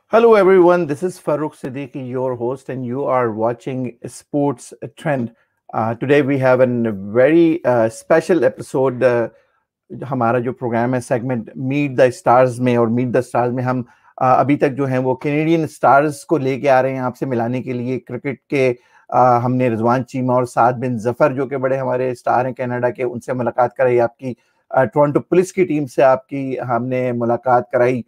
Hello, everyone. This is Farooq Siddiqui, your host, and you are watching Sports Trend. Today, we have a very special episode. हमारा जो programme है segment meet the stars में, और meet the stars में हम अभी तक जो है वो कैनेडियन स्टार्स को लेके आ रहे हैं आपसे मिलाने के लिए। क्रिकेट के हमने रिजवान चीमा और साद बिन जफर जो कि बड़े हमारे स्टार हैं कनाडा के, उनसे मुलाकात कराई। आपकी टोरंटो पुलिस की टीम से आपकी हमने मुलाकात कराई।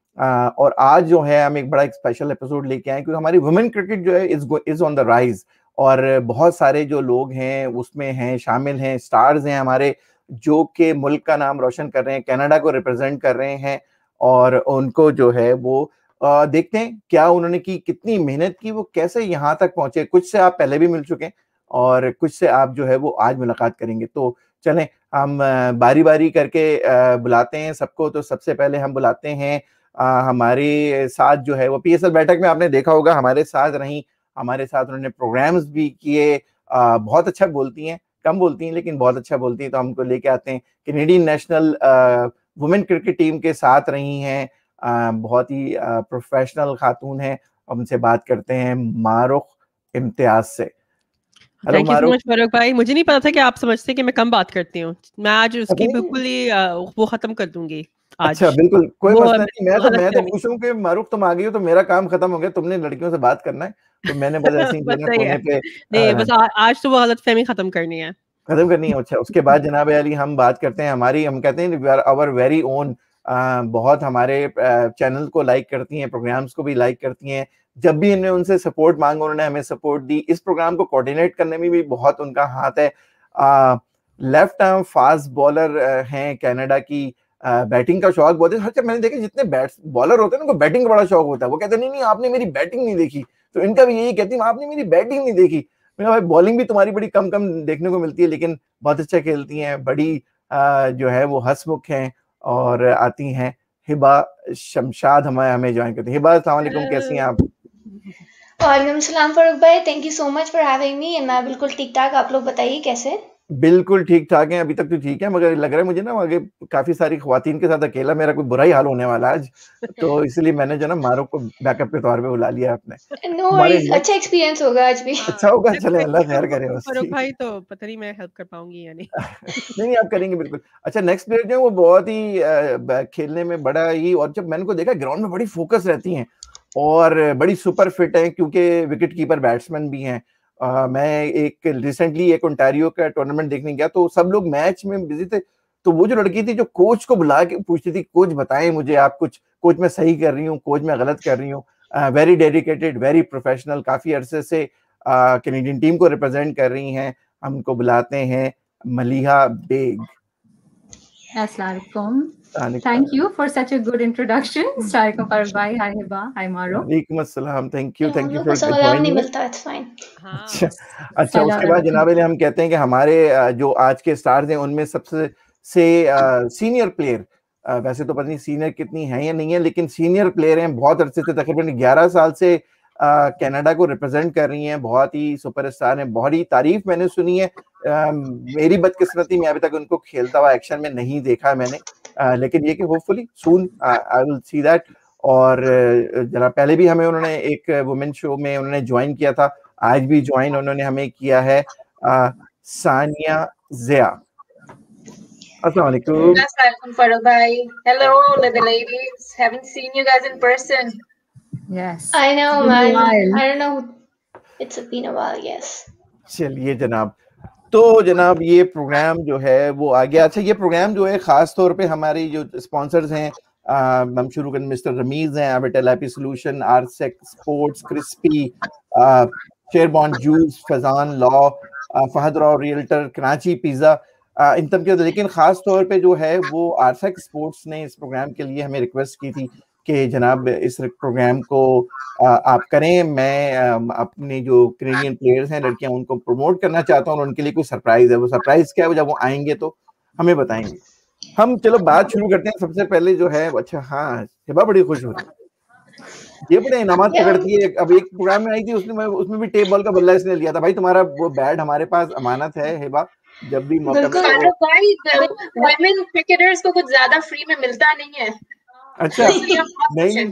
और आज जो है हम एक बड़ा एक स्पेशल एपिसोड लेके आए, क्योंकि हमारी वुमेन क्रिकेट जो है इज ऑन द राइज, और बहुत सारे जो लोग हैं उसमें हैं, शामिल हैं, स्टार्स हैं हमारे, जो कि मुल्क का नाम रोशन कर रहे हैं, कनाडा को रिप्रेजेंट कर रहे हैं। और उनको जो है वो देखते हैं क्या उन्होंने की, कितनी मेहनत की, वो कैसे यहाँ तक पहुंचे। कुछ से आप पहले भी मिल चुके हैं और कुछ से आप जो है वो आज मुलाकात करेंगे। तो चलें हम बारी बारी करके बुलाते हैं सबको। तो सबसे पहले हम बुलाते हैं हमारे साथ जो है वो पीएसएल बैठक में आपने देखा होगा हमारे साथ रही, हमारे साथ उन्होंने प्रोग्राम्स भी किए। बहुत अच्छा बोलती हैं, कम बोलती हैं लेकिन बहुत अच्छा बोलती हैं, तो हमको लेके आते हैं। Canadian national women cricket team के साथ रही हैं, बहुत ही प्रोफेशनल खातून हैं। उनसे बात करते हैं मारुख इम्तियाज से। Hello thank you so Mahrukh. Much Farooq भाई, मुझे नहीं पता था कि आप समझते कि मैं कम बात करती हूँ। मैं आज उसकी बिल्कुल ही वो खत्म कर दूंगी आज। अच्छा, बिल्कुल कोई वो मसला नहीं। मैं गलत तो फहमी खुश हूँ कि मारुख तुम आ गई हो, तो मेरा काम खत्म हो गया। तुमने लड़कियों से बात करना है, तो मैंने बस ऐसे ही जो बस है ना सही है। कोने पे नहीं बस आज तो वो गलत फहमी खत्म करनी है। खत्म करनी है। अच्छा, उसके बाद जनाब अली हम बात करते हैं हमारी, हम कहते हैं आवर वेरी ओन, बहुत हमारे चैनल को लाइक करती हैं, प्रोग्राम्स को भी लाइक करती हैं। जब भी इन्हें उनसे सपोर्ट मांगा उन्होंने हमें सपोर्ट दी। इस प्रोग्राम को कोऑर्डिनेट करने में भी बहुत उनका हाथ है। लेफ्ट आर्म फास्ट बॉलर हैं कनाडा की। बैटिंग का शौक बहुत है। अच्छा, मैंने देखा जितने बॉलर होते हैं ना, उनको बैटिंग का बड़ा शौक होता है। वो कहते हैं नहीं नहीं आपने मेरी बैटिंग नहीं देखी, तो इनका भी यही कहती है आपने मेरी बैटिंग नहीं देखी। मेरा भाई बॉलिंग भी तुम्हारी बड़ी कम कम देखने को मिलती है, लेकिन बहुत अच्छा खेलती हैं। बड़ी जो है वो हंसमुख हैं और आती हैं। हिबा शमशाद हमें ज्वाइन करती हैं। हिबा अस्सलाम वालेकुम, कैसी हैं आप? वालेकुम सलाम फरूक भाई, thank you so much for having me. मैं बिल्कुल ठीक ठाक, आप लोग बताइए कैसे? बिल्कुल ठीक ठाक हैं, अभी तक तो ठीक है, मगर लग रहा है मुझे ना आगे काफी सारी ख्वातीन के साथ अकेला मेरा कोई बुरा ही हाल होने वाला है आज। तो इसलिए मैंने जो ना मारूफ को बैकअप के तौर पे बुला लिया आपने। नो हमारे वरीज, अच्छा नेक्स्ट एक्सपीरियंस होगा आज भी। अच्छा होगा, चले अल्लाह खैर करे बस। फारूक भाई तो पता नहीं मैं हेल्प कर पाऊंगी या नहीं। नहीं आप करेंगे बिल्कुल। अच्छा, नेक्स्ट प्लेयर जो है वो बहुत ही खेलने में बड़ा ही, और जब मैंने को देखा ग्राउंड में बड़ी फोकस रहती हैं और बड़ी सुपर फिट हैं, क्योंकि विकेट कीपर बैट्समैन भी हैं। मैं एक रिसेंटली एक ओंटारियो का टूर्नामेंट देखने गया, तो सब लोग मैच में बिजी थे। तो वो जो लड़की थी जो कोच को बुला के पूछती थी, कोच बताएं मुझे आप कुछ, कोच मैं सही कर रही हूँ, कोच मैं गलत कर रही हूँ। वेरी डेडिकेटेड, वेरी प्रोफेशनल, काफी अरसे से कैनेडियन टीम को रिप्रेजेंट कर रही हैं। हमको बुलाते हैं Maliha Baig. Assalamualaikum. Thank you for such a good introduction. Assalamualaikum Farooq bhai. Hi Hiba. Hi Maru. वालेकुम अस्सलाम, थैंक यू हम लोग फॉर को सलाम नहीं ज्वाइनिंग। मिलता, इट्स फाइन। अच्छा अच्छा, उसके बाद जनाब हम कहते हैं कि हमारे जो आज के स्टार्स हैं उनमें सबसे सीनियर प्लेयर, वैसे तो पता नहीं सीनियर कितनी है या नहीं है, लेकिन सीनियर प्लेयर हैं, बहुत अरसे से, तकरीबन 11 साल से कनाडा को रिप्रेजेंट कर रही हैं, बहुत ही सुपरस्टार हैं, बहुत ही तारीफ मैंने सुनी है। मेरी बदकिस्मती में अभी तक उनको खेलता हुआ एक्शन में नहीं देखा मैंने, लेकिन ये कि hopefully soon I will see that. और जरा पहले भी हमें उन्होंने एक वुमेन शो में उन्होंने ज्वाइन किया था, आज भी ज्वाइन उन्होंने हमें किया है। सानिया जिया, अस्सलाम वालेकुम। Assalamualaikum Farooq bhai. Hello, the ladies. Haven't seen you guys in person. Yes. I know It's been a man, while. I don't know, it's been a while, yes. चलिए जनाब, तो जनाब ये प्रोग्राम जो है वो आ गया। अच्छा, ये प्रोग्राम जो है खास तौर पे हमारी जो स्पॉन्सर्स हैं, हम शुरू करें, मिस्टर रमीज हैं, Avitel Happy Solution, RSX Sports, Crispy, शेरबॉन्ड juice, Faizan Law, Fahad Rao Realtor, Karachi Pizza, इन तब के। लेकिन खास तौर पे जो है वो आरसेक स्पोर्ट्स ने इस प्रोग्राम के लिए हमें रिक्वेस्ट की थी कि जनाब इस प्रोग्राम को आप करें। मैं अपने जो कैनेडियन प्लेयर्स हैं, लड़कियां, उनको प्रमोट करना चाहता हूँ और उनके लिए कोई सरप्राइज है। वो सरप्राइज क्या है, जब वो आएंगे तो हमें बताएंगे। हम चलो बात शुरू करते हैं। सबसे पहले जो है, अच्छा हाँ, हिबा बड़ी खुश हो रही है, ये बड़े इनामात पकड़ती है। अब एक प्रोग्राम में आई थी, उसमें भी टेप बॉल का बल्ला इसने लिया था। भाई तुम्हारा वो बैट हमारे पास अमानत है हिबा, जब भी मौका मिले। Farooq bhai, women cricketers को कुछ ज्यादा फ्री में मिलता नहीं है। अच्छा नहीं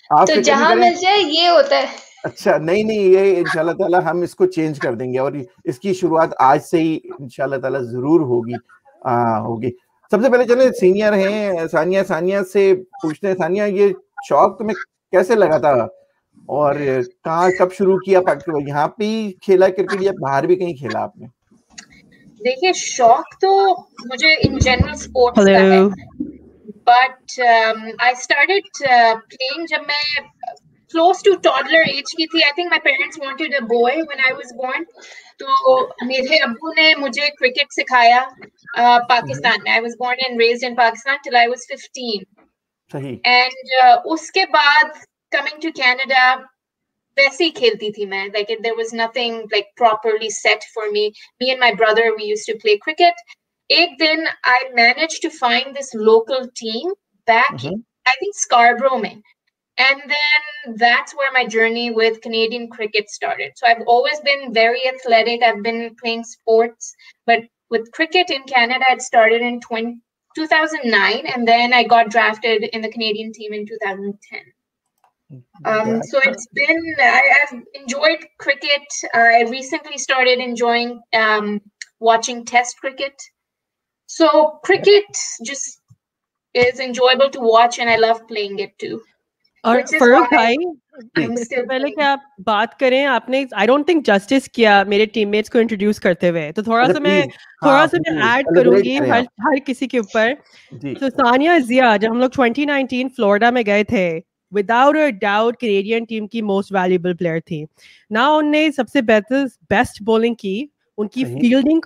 आप तो फिक्र नहीं जहां करें। मिल जाए ये होता है। अच्छा, नहीं ये इंशाल्लाह ताला हम इसको चेंज कर देंगे और इसकी शुरुआत आज से ही इंशाल्लाह ताला जरूर होगी। होगी। सबसे पहले चले सीनियर हैं सानिया से पूछते हैं। सानिया, ये शौक तुम्हें कैसे लगा था और कहाँ कब शुरू किया? यहाँ पे ही खेला क्रिकेट या बाहर भी कहीं खेला आपने? देखिए, शौक तो मुझे इन जनरल स्पोर्ट्स का है, Hello. But I started playing जब मैं close to toddler age की थी. I think my parents wanted a boy when I was born. तो मेरे अब्बू ने मुझे क्रिकेट सिखाया पाकिस्तान में. I was born and raised in Pakistan till I was 15. सही। And उसके बाद coming to Canada, वैसे ही खेलती थी मैं. Like there was nothing like properly set for me. Me and my brother, we used to play cricket. एक दिन I managed to find this local team back, I think Scarborough में. And then that's where my journey with Canadian cricket started. So I've always been very athletic. I've been playing sports, but with cricket in Canada, it started in 2009, and then I got drafted in the Canadian team in 2010. So it's been, I've enjoyed cricket. I recently started enjoying watching test cricket. So cricket just is enjoyable to watch, and I love playing it too. और Which is Farooq why भाई, I'm इससे still पहले playing. कि आप बात करें, आपने आई don't think justice किया मेरे टीममेट्स को इंट्रोड्यूस करते हुए, तो थोड़ा सा मैं ऐड करूंगी हर किसी के ऊपर। तो सानिया जिया, जब हम लोग 2019 फ्लोरिडा में गए थे, without a doubt Canadian team की मोस्ट वैल्यूएबल प्लेयर थी ना। उनने सबसे बेस्ट बॉलिंग की, उनकी फील्डिंग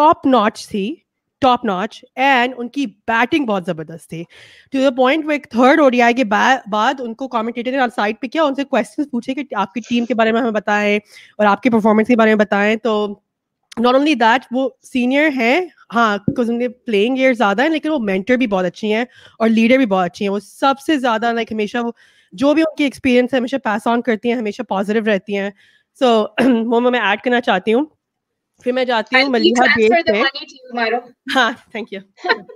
टॉप नॉच एंड उनकी बैटिंग बहुत जबरदस्त थी, टू द पॉइंट वो एक थर्ड ओडीआई के बाद उनको कमेंटेटर ने साइड पे किया, उनसे क्वेश्चंस पूछे कि आपकी टीम के बारे में हमें बताएं और आपकी परफॉर्मेंस के बारे में बताएं। तो नॉट ओनली दैट, वो सीनियर हैं, हाँ, बिकॉज उनके प्लेइंग ईयर ज्यादा है, लेकिन वो मेंटर भी बहुत अच्छी हैं और लीडर भी बहुत अच्छी हैं। वो सबसे ज्यादा लाइक हमेशा वो जो भी उनकी एक्सपीरियंस है हमेशा पास ऑन करती हैं, हमेशा पॉजिटिव रहती हैं। सो वो मैं ऐड करना चाहती हूँ। फिर मैं जाती हूँ मलिहा बेग पे। हाँ, थैंक यू।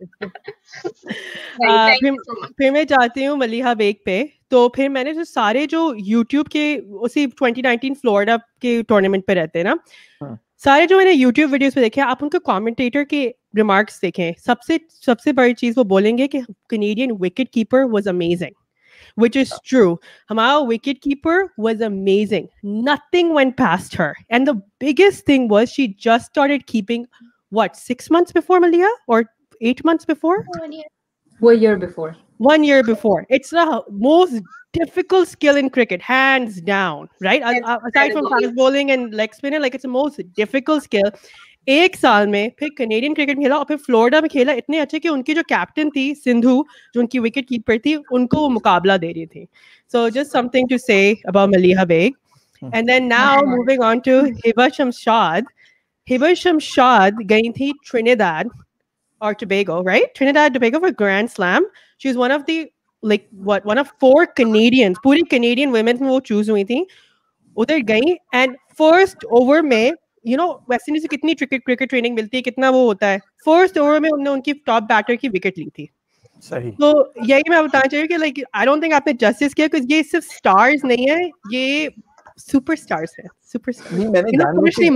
फिर मैं जाती हूँ मलिहा बेग पे। तो फिर मैंने जो सारे जो यूट्यूब के उसी 2019 फ्लोरिडा के टूर्नामेंट पे रहते हैं ना, सारे जो मैंने यूट्यूब वीडियोस पे देखे, आप उनके कमेंटेटर के रिमार्क्स देखें, सबसे बड़ी चीज वो बोलेंगे कि Canadian wicket keeper was amazing, which is true. Hamara wicketkeeper was amazing. Nothing went past her. And the biggest thing was she just started keeping, what, 6 months before Malia? Or 8 months before? 1 year. 1 year before. 1 year before. It's the most difficult skill in cricket, hands down, right? Aside from fast bowling and leg spinner, like it's the most difficult skill. एक साल में फिर Canadian cricket खेला और फिर Florida में खेला, इतने अच्छे कि उनकी जो कैप्टन थी सिंधु, जो उनकी विकेट कीपर थी, उनको वो मुकाबला दे रही थी। So just something to say about Maliha Baig. And then now moving on to Hiba Shamshad. Hiba Shamshad गई थी ट्रिनिडाड और Tobago, right? Trinidad Tobago for grand slam. She is one of the like what, one of 4 Canadians, पूरी Canadian women में वो choose हुई थी, उधर गई एंड फर्स्ट ओवर में, यू नो वेस्ट इंडीज से कितनी क्रिकेट ट्रेनिंग मिलती है, कितना वो होता है, फर्स्ट ओवर में उन्होंने उनकी टॉप बैटर की विकेट ली थी। सही। तो यही मैं बताना चाहिए कि लाइक आई डोंट थिंक आपने जस्टिस किया, बिकॉज़ ये सिर्फ स्टार्स नहीं है, ये सुपरस्टार्स है, सुपरस्टार। नहीं, मैंने जानबूझ के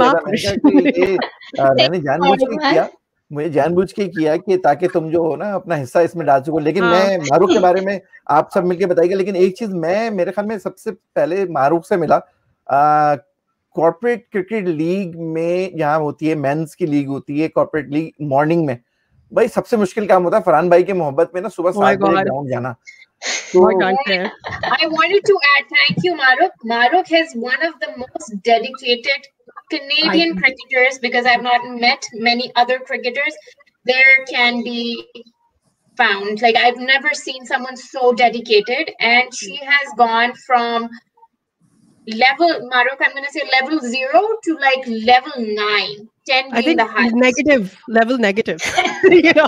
किया, मुझे जानबूझ के किया कि ताकि तुम जो हो ना अपना हिस्सा इसमें डाल सको। लेकिन मैं मारूफ के बारे में आप सब मिलके बताइएगा। लेकिन एक चीज मैं, मेरे ख्याल में सबसे पहले मारूफ से मिला, कॉर्पोरेट क्रिकेट लीग में यहाँ होती है, मेंस की लीग होती है, कॉर्पोरेट लीग मॉर्निंग में, भाई सबसे मुश्किल काम होता है फरहान भाई के मोहब्बत में ना सुबह 7 बजे ग्राउंड जाना। I wanted to add, thank you, Maruk. Maruk is one of the most dedicated Canadian cricketers, because I've not met many other cricketers. There can be found, like I've never seen someone so dedicated, and she has gone from level, Maruk, I'm going to say level 0 to like level 9. 10 being I think the highest. Negative. You know,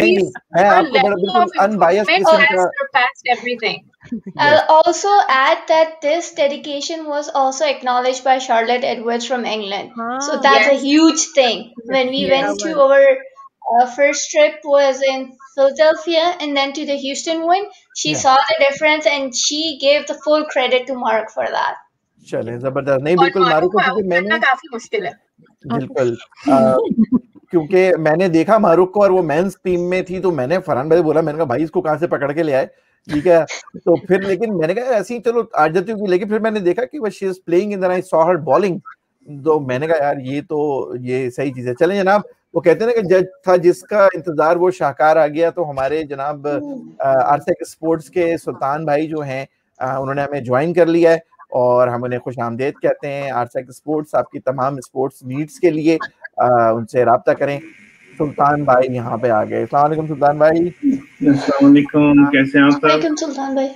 has surpassed everything. I'll also add that this dedication was also acknowledged by Charlotte Edwards from England. So that's a huge thing. When we went to our first trip was in Philadelphia and then to the Houston one. She Yeah. saw the difference and she gave the full credit to Mark for that. चले जबरदस्त नहीं और बिल्कुल मारूफ मारूफ को out क्योंकि करना मैंने काफी मुश्किल है। बिल्कुल क्योंकि मैंने देखा मारूफ को और वो मेंस टीम में थी तो मैंने फरहान भाई बोला मैंने कहा भाई इसको कहाँ से पकड़ के ले आए ठीक है तो फिर लेकिन मैंने कहा ऐसे ही चलो आ जाती हूँ लेकिन फिर मैंने देखा कि वो she is playing in the I saw her bowling तो मैंने कहा यार ये सही चीज है। चलें जनाब वो कहते हैं ना कि जज था जिसका इंतजार वो शाहकार आ गया तो हमारे जनाब आरसेक स्पोर्ट्स के सुल्तान भाई जो हैं उन्होंने हमें ज्वाइन कर लिया है और हम उन्हें खुश आमदेद कहते हैं। आरसेक स्पोर्ट्स आपकी तमाम स्पोर्ट्स नीड्स के लिए उनसे राब्ता करें। सुल्तान भाई यहाँ पे आ गए। अस्सलाम वालेकुम सुल्तान भाई। अस्सलाम वालेकुम, कैसे हैं आप सब? वालेकुम सुल्तान भाई।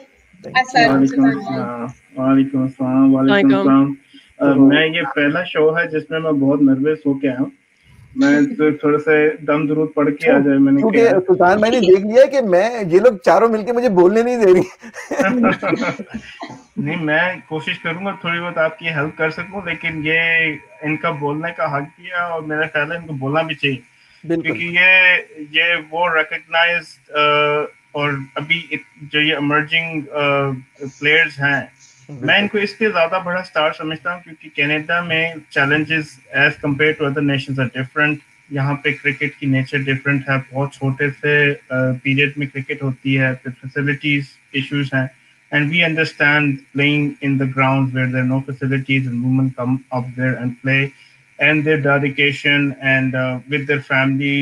वालेकुम अस्सलाम। मैं ये पहला शो है जिसमें मैं बहुत नर्वस होके आया हूँ। मैं तो थोड़ा सा दम दुरूद पढ़ के आ जाए मैंने क्योंकि सुल्तान भाई ने देख लिया कि मैं ये लोग चारों मिलके मुझे बोलने नहीं दे रही नहीं मैं कोशिश करूंगा थोड़ी बहुत आपकी हेल्प कर सकूं लेकिन ये इनका बोलने का हक भी है और मेरा ख्याल है इनको बोलना भी चाहिए क्योंकि ये वो रिकॉग्नाइज्ड और अभी जो ये इमर्जिंग प्लेयर्स हैं मैं इनको इसलिए ज्यादा बड़ा स्टार समझता हूँ क्योंकि कनाडा में challenges as compared to other nations are different. यहाँ पे क्रिकेट की नेचर डिफरेंट है, बहुत छोटे से पीरियड में क्रिकेट होती है, फिर फैसिलिटीज इश्यूज हैं and we understand playing in the grounds where there are no facilities and women come up there and play and their dedication and with their family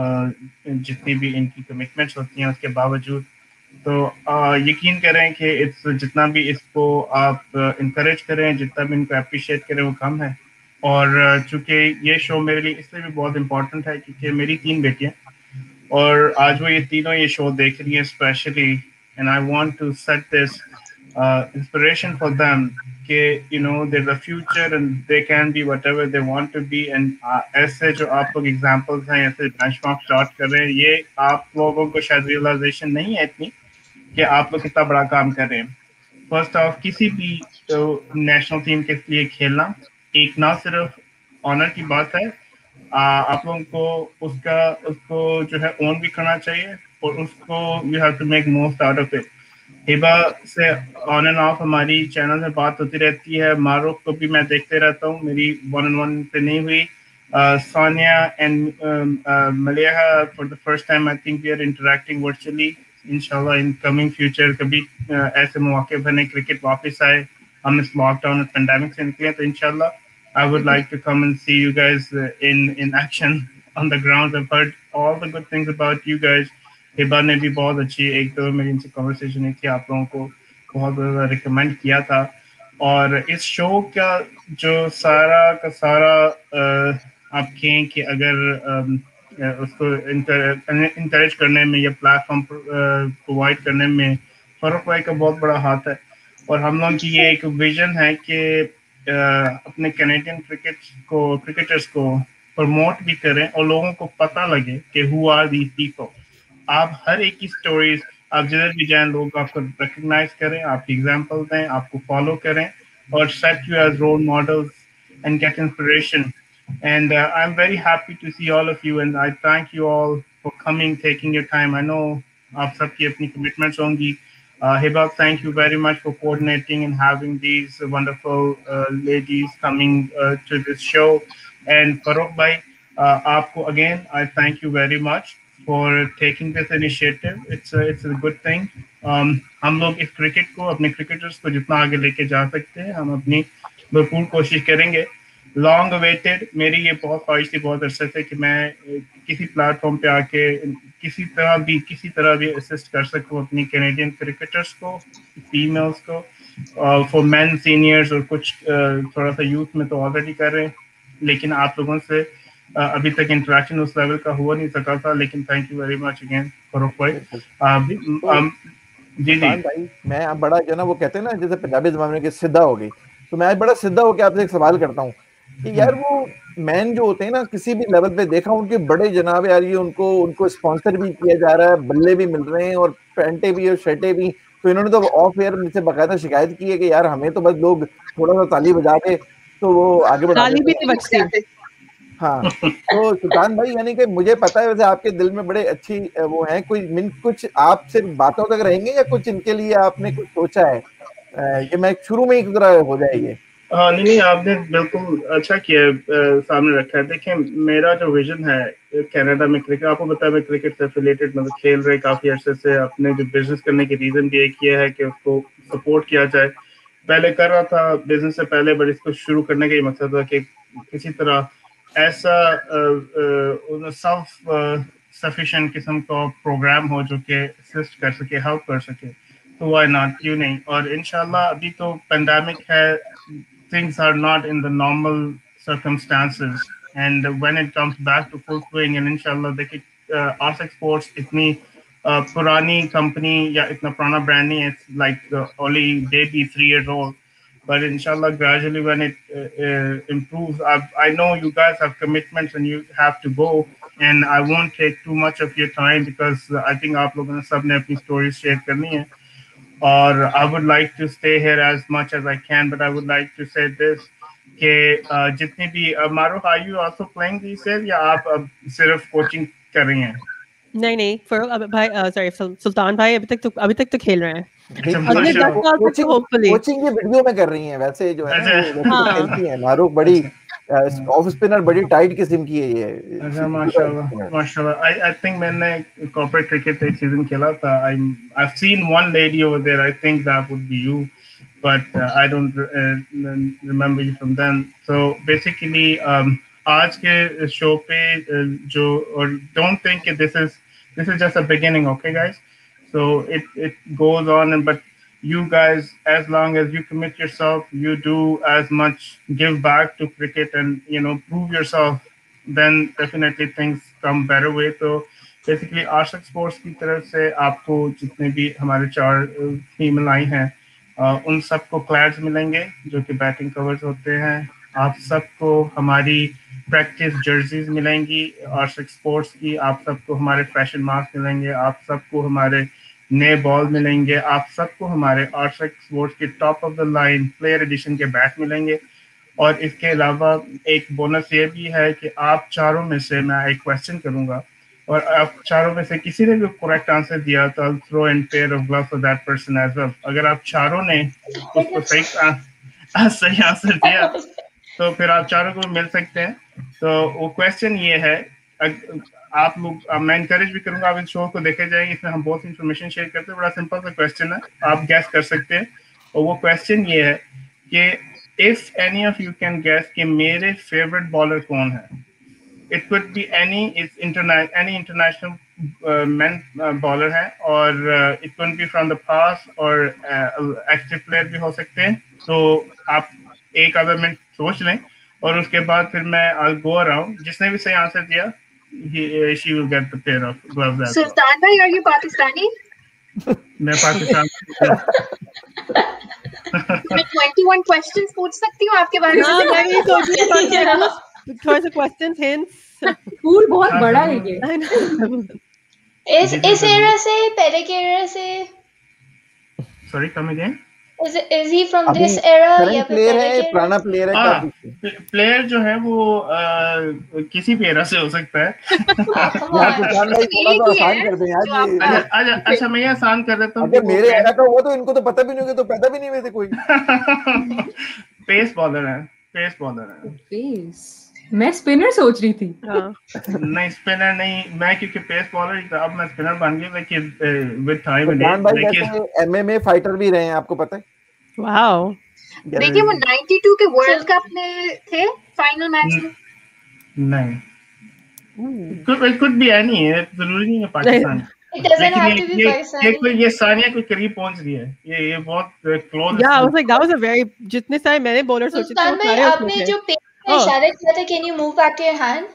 जितनी भी इनकी कमिटमेंट्स होती हैं उसके बावजूद तो यकीन करें कि इट्स जितना भी इसको आप इनकरेज करें जितना भी इनको अप्रिशिएट करें वो कम है। और चूंकि ये शो मेरे लिए इसलिए भी बहुत इम्पोर्टेंट है क्योंकि मेरी 3 बेटियां और आज वो ये तीनों ये शो देख रही हैं specially and I want to set this inspiration for them that you know there's a future and they can be whatever they want to be and ऐसे जो आप लोग examples हैं ऐसे benchmark start कर रहे हैं ये आप लोगों को शायद realization नहीं है इतनी कि आप लोग कितना बड़ा काम कर रहे हैं। फर्स्ट ऑफ किसी भी नेशनल टीम के लिए खेलना एक ना सिर्फ ऑनर की बात है आप लोगों को उसको जो है ओन भी करना चाहिए और उसको you have to make most out of it. Hiba से ऑन एंड ऑफ हमारी चैनल में बात होती रहती है, मारूफ को भी मैं देखते रहता हूँ, मेरी 1-on-1 पे नहीं हुई। Sonia and Maliha for the first time I think we are interacting virtually. इंशाल्लाह इन कमिंग फ्यूचर कभी ऐसे मौके बने क्रिकेट वापस आए, हम इस लॉकडाउन और पेंडेमिक से निकले तो इंशाल्लाह I would like to come and see you guys in action on the ground. I've heard all the good things about you guys. Hiba ने भी बहुत अच्छी एक दो मेरी इनसे कन्वर्सेशन हुई थी, आप लोगों को बहुत ज़्यादा रिकमेंड किया था। और इस शो का जो सारा का सारा आप कहें कि अगर उसको इंकरेज करने में या प्लेटफॉर्म प्रोवाइड करने में फरूक भाई का बहुत बड़ा हाथ है। और हम लोग की ये एक विजन है कि अपने कैनेडियन क्रिकेटर्स को प्रमोट भी करें और लोगों को पता लगे कि हु आर दीज पीपल। आप हर एक की स्टोरीज आप जिधर भी जाएं लोग आपको रिकग्नाइज करें, आपकी एग्जांपल दें, आपको फॉलो करें और set you as role models and get inspiration. And I am very happy to see all of you and I thank you all for coming, taking your time. I know आप सबकी अपनी commitments होंगी। Hiba, thank you very much for coordinating and having these wonderful ladies coming to this show. And Farooq bhai, aapko again, I thank you very much for taking this initiative. It's a good thing. हम लोग इस cricket को अपने cricketers को जितना आगे लेके जा सकते हैं हम अपनी भरपूर कोशिश करेंगे। लॉन्ग अवेटेड मेरी ये बहुत ख्वाहिश थी बहुत अरसे से कि मैं किसी प्लेटफॉर्म पे आके किसी तरह भी असिस्ट कर सकूं अपनी कैनेडियन क्रिकेटर्स को, फीमेल्स को, फॉर मेन सीनियर्स और कुछ थोड़ा सा यूथ में तो ऑलरेडी कर रहे हैं, लेकिन आप लोगों से अभी तक इंटरेक्शन उस लेवल का हुआ नहीं सका था। लेकिन thank you very much again Farooq भाई। जी भाई मैं आप बड़ा जो ना वो कहते हैं ना जैसे पंजाबी ज़बान में कि सिद्धा हो गई, तो मैं आज बड़ा सिद्धा होकर आपसे एक सवाल करता हूँ कि यार वो मैन जो होते हैं ना किसी भी लेवल पे देखा उनके बड़े जनाब यार ये उनको स्पॉन्सर भी किया जा रहा है, बल्ले भी मिल रहे हैं और पैंटे भी और शर्टें भी। तो इन्होंने तो ऑफ एयर मुझसे बाकायदा शिकायत की है कि यार हमें तो बस लोग थोड़ा सा ताली बजा के तो वो आगे बढ़ा ताली भी नहीं बजती। हाँ तो सुल्तान भाई यानी कि मुझे पता है वैसे आपके दिल में बड़े अच्छी वो है, कोई कुछ आप सिर्फ बातों तक रहेंगे या कुछ इनके लिए आपने कुछ सोचा है? ये मैं शुरू में ही तरह हो जाएगी। हाँ नहीं आपने बिल्कुल अच्छा किया सामने रखा है। देखिए मेरा जो विजन है कनाडा में क्रिकेट, आपको पता है मैं क्रिकेट से रिलेटेड मतलब खेल रहे काफी अर्से से, अपने जो बिजनेस करने की रीजन भी एक ये है कि उसको सपोर्ट किया जाए। पहले कर रहा था बिजनेस से पहले, बट इसको शुरू करने का ही मकसद था कि किसी तरह ऐसा सेल्फ सफिशिएंट किस्म का प्रोग्राम हो जो कि असिस्ट कर सके, हेल्प कर सके, तो व्हाई नॉट, क्यों नहीं। और इंशाल्लाह अभी तो पेंडेमिक है, things are not in the normal circumstances, and when it comes back to full swing, and inshallah देखिए RSX Sports इतनी पुरानी कंपनी या इतना पुराना ब्रांड नहीं है, it's like only maybe 3 years old, but inshallah gradually when it improves, I know you guys have commitments and you have to go, and I won't take too much of your time because I think आप लोगों ने सबने अपनी stories share करनी है, और I would like to stay here as much as I can, but I would like to say this कि जितनी भी मारूफ, are you also playing these days या आप अब सिर्फ कोचिंग कर रही हैं? नहीं फारूक भाई, सॉरी सुल्तान भाई अभी तक तो खेल रहे हैं। अगले 10 साल तक होपफुली कोचिंग की वीडियो में कर रही हैं वैसे जो है खेलती हैं। मारूफ बड़ी ऑफ स्पिनर बड़ी टाइट किस्म की है ये। अच्छा माशाल्लाह। I think मैंने कॉर्पोरेट क्रिकेट एक सीजन खेला था। I've seen one lady over there, I think that would be you, but I don't remember you from then. So basically आज के शो पे जो, और don't think this is just a beginning, okay guys, so it goes on, and but you guys, as long as you commit yourself, you do as much, give back to cricket and prove yourself, then definitely things come better way. So basically RSX Sports की तरफ से आपको जितने भी हमारे 4 female I हैं उन सबको क्लैड्स मिलेंगे जो कि बैटिंग कवर्स होते हैं। आप सबको हमारी प्रैक्टिस जर्सीज मिलेंगी RSX स्पोर्ट्स की, आप सबको हमारे फैशन मास्क मिलेंगे, आप सबको हमारे नए बॉल मिलेंगे, आप सबको हमारे RSX स्पोर्ट्स के top of the line player edition के बैट मिलेंगे। और इसके अलावा एक बोनस ये भी है कि आप चारों में से मैं एक क्वेश्चन करूंगा, और आप चारों में से किसी ने भी करेक्ट आंसर दिया तो I'll throw in pair of gloves for that person as well। अगर आप चारों ने उसको सही आंसर दिया तो फिर आप चारों को मिल सकते हैं। तो वो क्वेश्चन ये है, आप लोग, मैं इनकरेज भी करूंगा आप इस शो को देखे जाएंगे, इसमें हम बहुत इंफॉर्मेशन शेयर करते हैं। बड़ा सिंपल सा क्वेश्चन है, आप गैस कर सकते हैं। और वो क्वेश्चन ये है कि if any of you can guess कि मेरे फेवरेट बॉलर कौन है, it could be any international man bowler है, और it could be from the past, और एक्टिव प्लेयर भी हो सकते हैं। तो आप एक आधा मिनट सोच लें और उसके बाद फिर मैं I'll go around, जिसने भी सही आंसर दिया she will get the pair of gloves। सुल्तान भाई, are you पाकिस्तानी? मैं पाकिस्तान मैं 21 क्वेश्चंस पूछ सकती हूँ आपके बारे में? मैं भी सोच रही थी थोड़ा सा क्वेश्चंस हिंट्स। पूल बहुत बड़ा है ये। इस एरा से, पहले के एरा से, sorry come again, is he from this era या प्लेयर है, पुराना प्लेयर है? प्लेयर जो है वो किसी भी एरा से हो सकता है। आसान कर दें यार। अच्छा मैं ये आसान कर देता हूँ। अगर मेरे एरा का हुआ तो इनको तो पता भी नहीं होगा, तो पैदा भी नहीं हुए थे कोई। पेस बॉलर है। मैं स्पिनर सोच रही थी। नहीं स्पिनर नहीं, मैं क्योंकि पेस बॉलर ही था, अब मैं स्पिनर बन गया, लेकिन विद टाइम MMA फाइटर भी रहे हैं, आपको पता है? वाओ। देखिए वो 92 के वर्ल्ड कप में थे फाइनल मैच में। नहीं, it could be any, जरूरी नहीं है Pakistan. It doesn't have to be Pakistan। ये सानिया कोई करीब पहुंच रही है, ये बहुत close. Yeah, I was like that was a very, जितने सारे मैंने बॉलर सोचे थे वो सारे आपने जो पेज में इशारा किया था, can you move back your hand?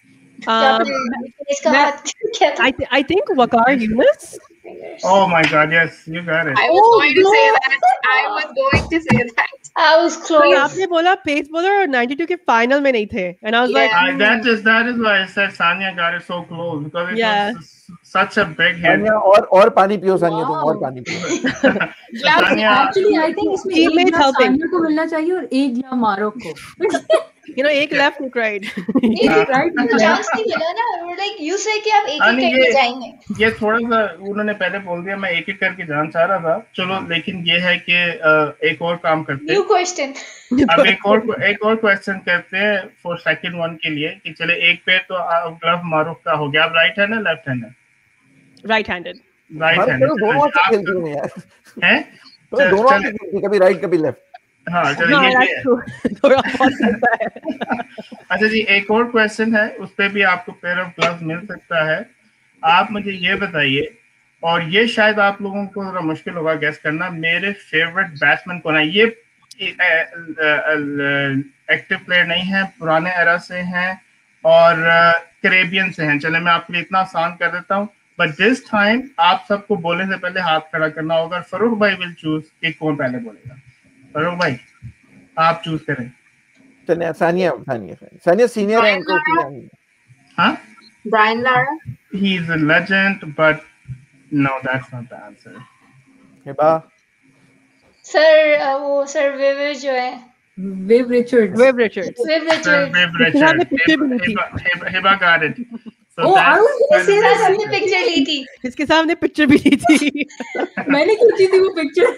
I think Waqar Yunus। Oh my God, yes, you got it। I was going to say that। I was close। आपने बोला पेस बॉलर और 92 के फाइनल में नहीं थे, and I was like that is why I said Sania got it so close, because it was such a big hit। और पानी पियो सानिया, तुम और पानी पियो। Actually I think इसमें एक गिलास सानिया को मिलना चाहिए और एक गिलास मारो को। You know, एक left, एक right. चांस नहीं मिला ना, like you say कि आप एक एक करके जाएंगे. ये थोड़ा सा उन्होंने पहले बोल दिया, मैं एक एक करके जाना चाह रहा था. चलो, लेकिन ये है कि एक और काम करते हैं. New question. अब एक और क्वेश्चन करते हैं फॉर सेकंड वन के लिए कि चले एक पे तो ग्लव मारूफ का हो गया. आप राइट हैंड है लेफ्ट हैंड है? Right handed. राइट हैंड दोनों हाथ से खेलती हूं यार. हैं? दोनों हाथ से खेलती, कभी राइट कभी लेफ्ट. हाँ, चलिए ये थोड़ा बहुत करता है. अच्छा जी, एक और क्वेश्चन है, उस पे भी आपको पेयर ऑफ ग्लव्स मिल सकता है. आप मुझे ये बताइए, और ये शायद आप लोगों को थोड़ा मुश्किल होगा गेस करना, मेरे फेवरेट बैट्समैन कौन है. ये एक्टिव प्लेयर नहीं है, पुराने एरा से हैं और कैरेबियन से हैं. चले, मैं आपके लिए इतना आसान कर देता हूँ, बट दिस टाइम आप सबको बोलने से पहले हाथ खड़ा करना होगा. फरूक भाई विल चूज कि कौन पहले बोलेगा. फरूक भाई, आप चूज करें. चलिए, सानिया सीनियर है इनको. हाँ, Brian Lara. He is a legend, but no, that's not the answer. Hiba. Sir वो सर विव जो है, Viv Richards. Hiba got it. So Oh, I was gonna say that. हमने पिक्चर ली थी. इसके सामने पिक्चर भी ली थी. मैंने खींची थी वो picture.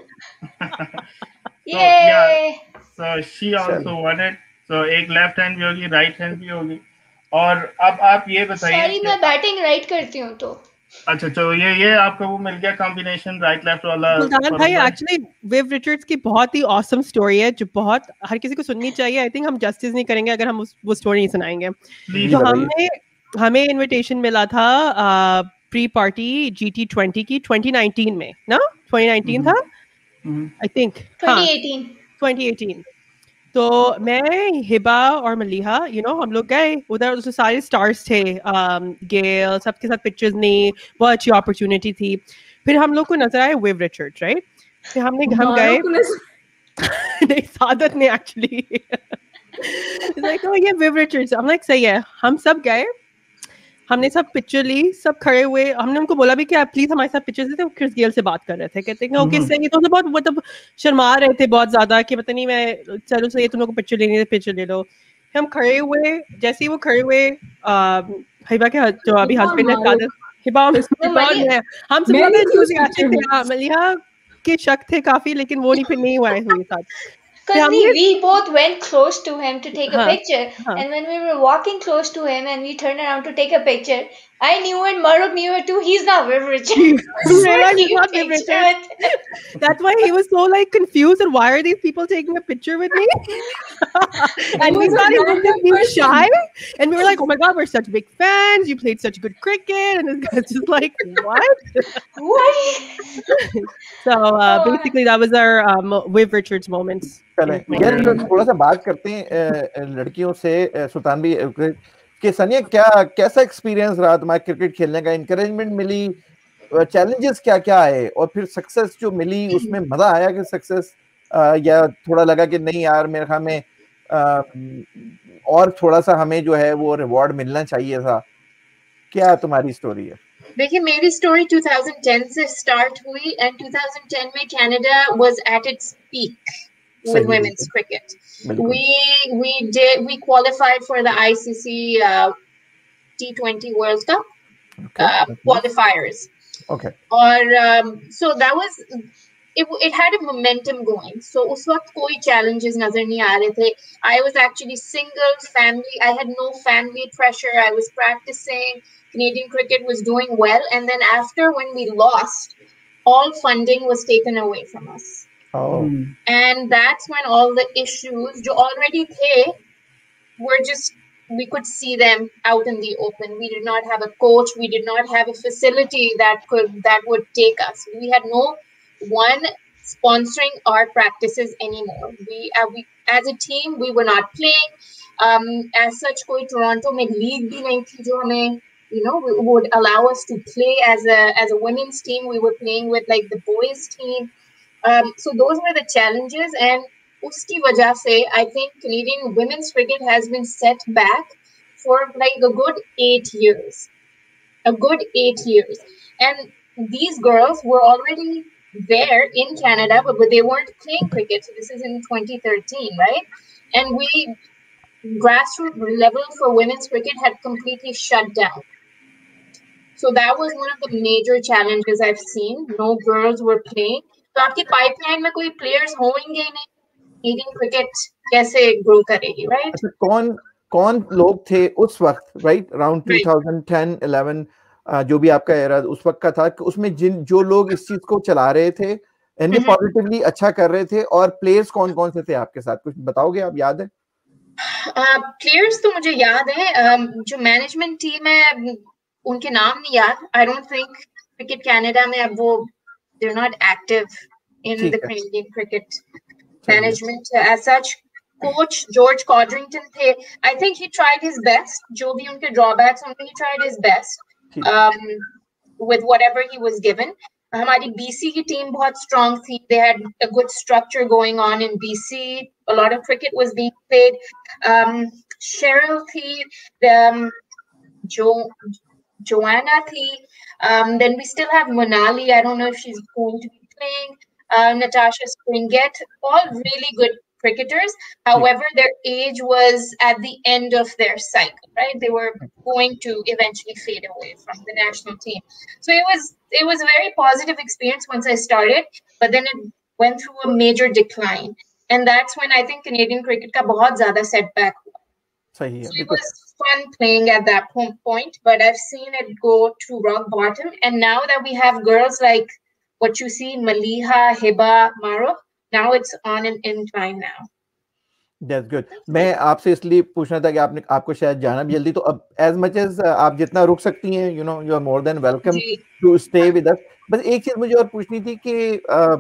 So she also won it. So एक लेफ्ट हैंड भी होगी, राइट हैंड भी होगी. और अब आप ये बताइए. सॉरी, मैं बैटिंग राइट करती हूँ तो. अच्छा, तो ये आपका वो मिल गया कॉम्बिनेशन राइट लेफ्ट वाला. सुल्तान भाई, एक्चुअली विव रिचर्ड्स की बहुत ही ऑसम स्टोरी है जो बहुत हर किसी को सुननी चाहिए. आई थिंक हम जस्टिस नहीं करेंगे अगर हम वो स्टोरी नहीं सुनाएंगे. जो हमें इनविटेशन मिला था प्री पार्टी GT20 की 2019 में ना. 2019 था आई थिंक. 2018. तो मैं, हिबा और मलिहा, हम लोग गए उधर. उसमें सारे स्टार्स थे, गेल, सबके साथ पिक्चर्स नहीं. बहुत अच्छी अपॉर्चुनिटी थी. फिर हम लोग को नजर आए विव रिचर्ड्स, राइट. फिर हम गए नहीं, सादत ने एक्चुअली लाइक ये विव रिचर्ड्स. हम लाइक सही है. हम सब गए, हमने सब पिक्चर ली, सब खड़े हुए. हमने उनको बोला भी कि आप प्लीज हमारे साथ पिक्चर्स लेते. क्रिस गेल से बात कर रहे थे, कहते हैं ओके सही. तो बहुत मतलब शर्मा रहे थे बहुत ज्यादा कि पता नहीं, मैं चलो सही, तुम लोग को पिक्चर लेनी है पिक्चर ले लो. हम खड़े हुए, जैसे ही वो खड़े हुए, हिबा के जो अभी हस्बैंड है कादर, हिबा हम सब लोग एंथुसियास्टिक थे. मलिहा के शक थे काफी, लेकिन वो नहीं हुआ है हमारे साथ. Because we both went close to him to take a picture, and when we were walking close to him and we turned around to take a picture, I knew it, Maruk knew it too. He's not Viv Richards. He's not Viv Richards. That's why he was so like confused. And why are these people taking a picture with me? And we thought he was just being shy. And we were like, oh my God, we're such big fans. You played such good cricket. And this guy's just like, what? So basically, that was our Viv Richards moments. चले यार, थोड़ा सा बात करते हैं लड़कियों से. सुल्तान भी कि सनिया, कैसा एक्सपीरियंस रहा तुम्हारा क्रिकेट खेलने का? इंकरेजमेंट मिली, चैलेंजेस क्या क्या आए, और फिर सक्सेस जो मिली उसमें मजा आया कि सक्सेस, या थोड़ा लगा कि नहीं यार मेरे ख्याल में और थोड़ा सा हमें जो है वो रिवॉर्ड मिलना चाहिए था? क्या तुम्हारी स्टोरी है? देखिए, मेरी स्टोरी 2010 से स्टार्ट हुई, एंड 2010 में Canada was at its peak with women's cricket. We qualified for the ICC T20 World Cup qualifiers. Okay. Or so that was it had a momentum going. So उस वक्त कोई challenges नजर नहीं आ रहे थे. I was actually single, family. I had no family pressure. I was practicing. Canadian cricket was doing well, and then after, when we lost, all funding was taken away from us. Oh. And that's when all the issues जो already थे were just, we could see them out in the open. We did not have a coach. We did not have a facility that would take us. We had no one sponsoring our practices anymore. We as a team, we were not playing. As such, कोई Toronto में league भी नहीं थी जो हमें would allow us to play as a women's team. We were playing with like the boys team. So those were the challenges, and uski wajah se, I think Canadian women's cricket has been set back for like a good 8 years. And these girls were already there in Canada, but they weren't playing cricket. So this is in 2013, right? And grassroots level for women's cricket had completely shut down. So that was one of the major challenges I've seen. No girls were playing. तो आपकी pipeline में कोई players होंगे नहीं, Indian cricket कैसे grow करेगी, right? अच्छा, कौन लोग थे उस वक्त, right? Around 2010, 11, जो भी आपका era उस वक्त का था, उसमें जो लोग इस चीज को चला रहे थे, एंड पॉजिटिवली अच्छा कर रहे थे, और प्लेयर्स कौन से थे आपके साथ, कुछ बताओगे आप, याद है? प्लेयर्स तो मुझे याद है, जो मैनेजमेंट टीम है उनके नाम नहीं याद. I don't think Cricket Canada में अब वो they're not active in the Canadian cricket management as such. Coach George Codrington थे. I think he tried his best. जो भी उनके drawbacks होंगे, he tried his best with whatever he was given. हमारी BC की टीम बहुत strong थी. They had a good structure going on in BC. A lot of cricket was being played. Cheryl थी, Joanna thi. Then we still have Monali. I don't know if she's going to be playing. Natasha Springett, all really good cricketers. However, their age was at the end of their cycle, right? They were going to eventually fade away from the national team. So it was a very positive experience once I started, but then it went through a major decline. And that's when I think Canadian cricket ka bahut zyada setback hua. So it was fun playing at that point, but I've seen it go to rock bottom. And now that we have girls like what you see, Maliha, Hiba, Maro, now it's on an incline now. That's good. मैं आपसे इसलिए पूछना था कि आपको शायद जाना भी जल्दी, तो अब as much as आप जितना रुक सकती हैं, you know, you are more than welcome to stay with us. बस एक चीज मुझे और पूछनी थी कि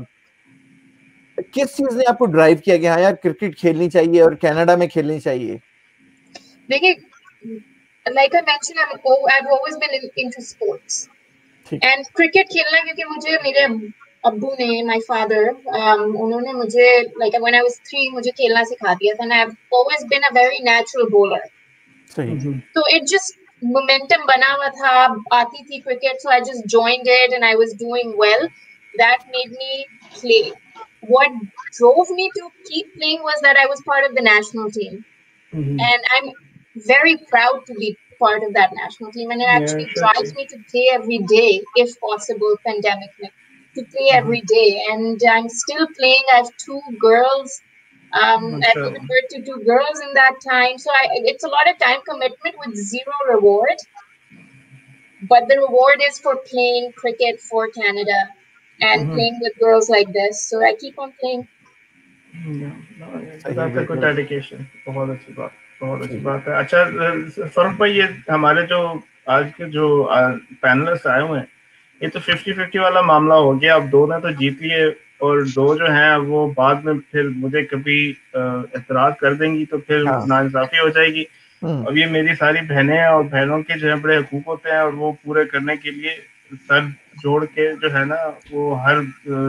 किस चीज ने आपको ड्राइव किया कि हाँ यार क्रिकेट खेलनी चाहिए और कनाडा में खेलनी चाहिए? देखिए, like I mentioned, I've always been into sports and cricket खेलना, क्योंकि मुझे मेरे अब्बू ने, my father, उन्होंने मुझे like when I was 3 मुझे खेलना सिखा दिया था, and I've always been a very natural bowler. So it just momentum बना हुआ था, आती थी cricket, so I just joined it and I was doing well. That made me play. What drove me to keep playing was that I was part of the national team, and I'm very proud to be part of that national team, and it actually drives me to play every day, if possible, pandemic to play every day. And I'm still playing. I have 2 girls. I've given birth to 2 girls in that time, so it's a lot of time commitment with zero reward, but the reward is for playing cricket for Canada and playing with girls like this, so I keep on playing. That's a good dedication. बहुत अच्छी बात है. अच्छा फरूक भाई, ये हमारे जो आज के जो पैनलिस्ट आए हुए हैं, ये तो 50-50 वाला मामला हो गया. अब 2 ने तो जीत लिए और 2 जो हैं वो बाद में फिर मुझे कभी एतराज कर देंगी तो फिर नाइंसाफी हो जाएगी. अब ये मेरी सारी बहनें हैं और बहनों के जो है बड़े हकूक होते हैं और वो पूरे करने के लिए सर जोड़ के जो है ना वो हर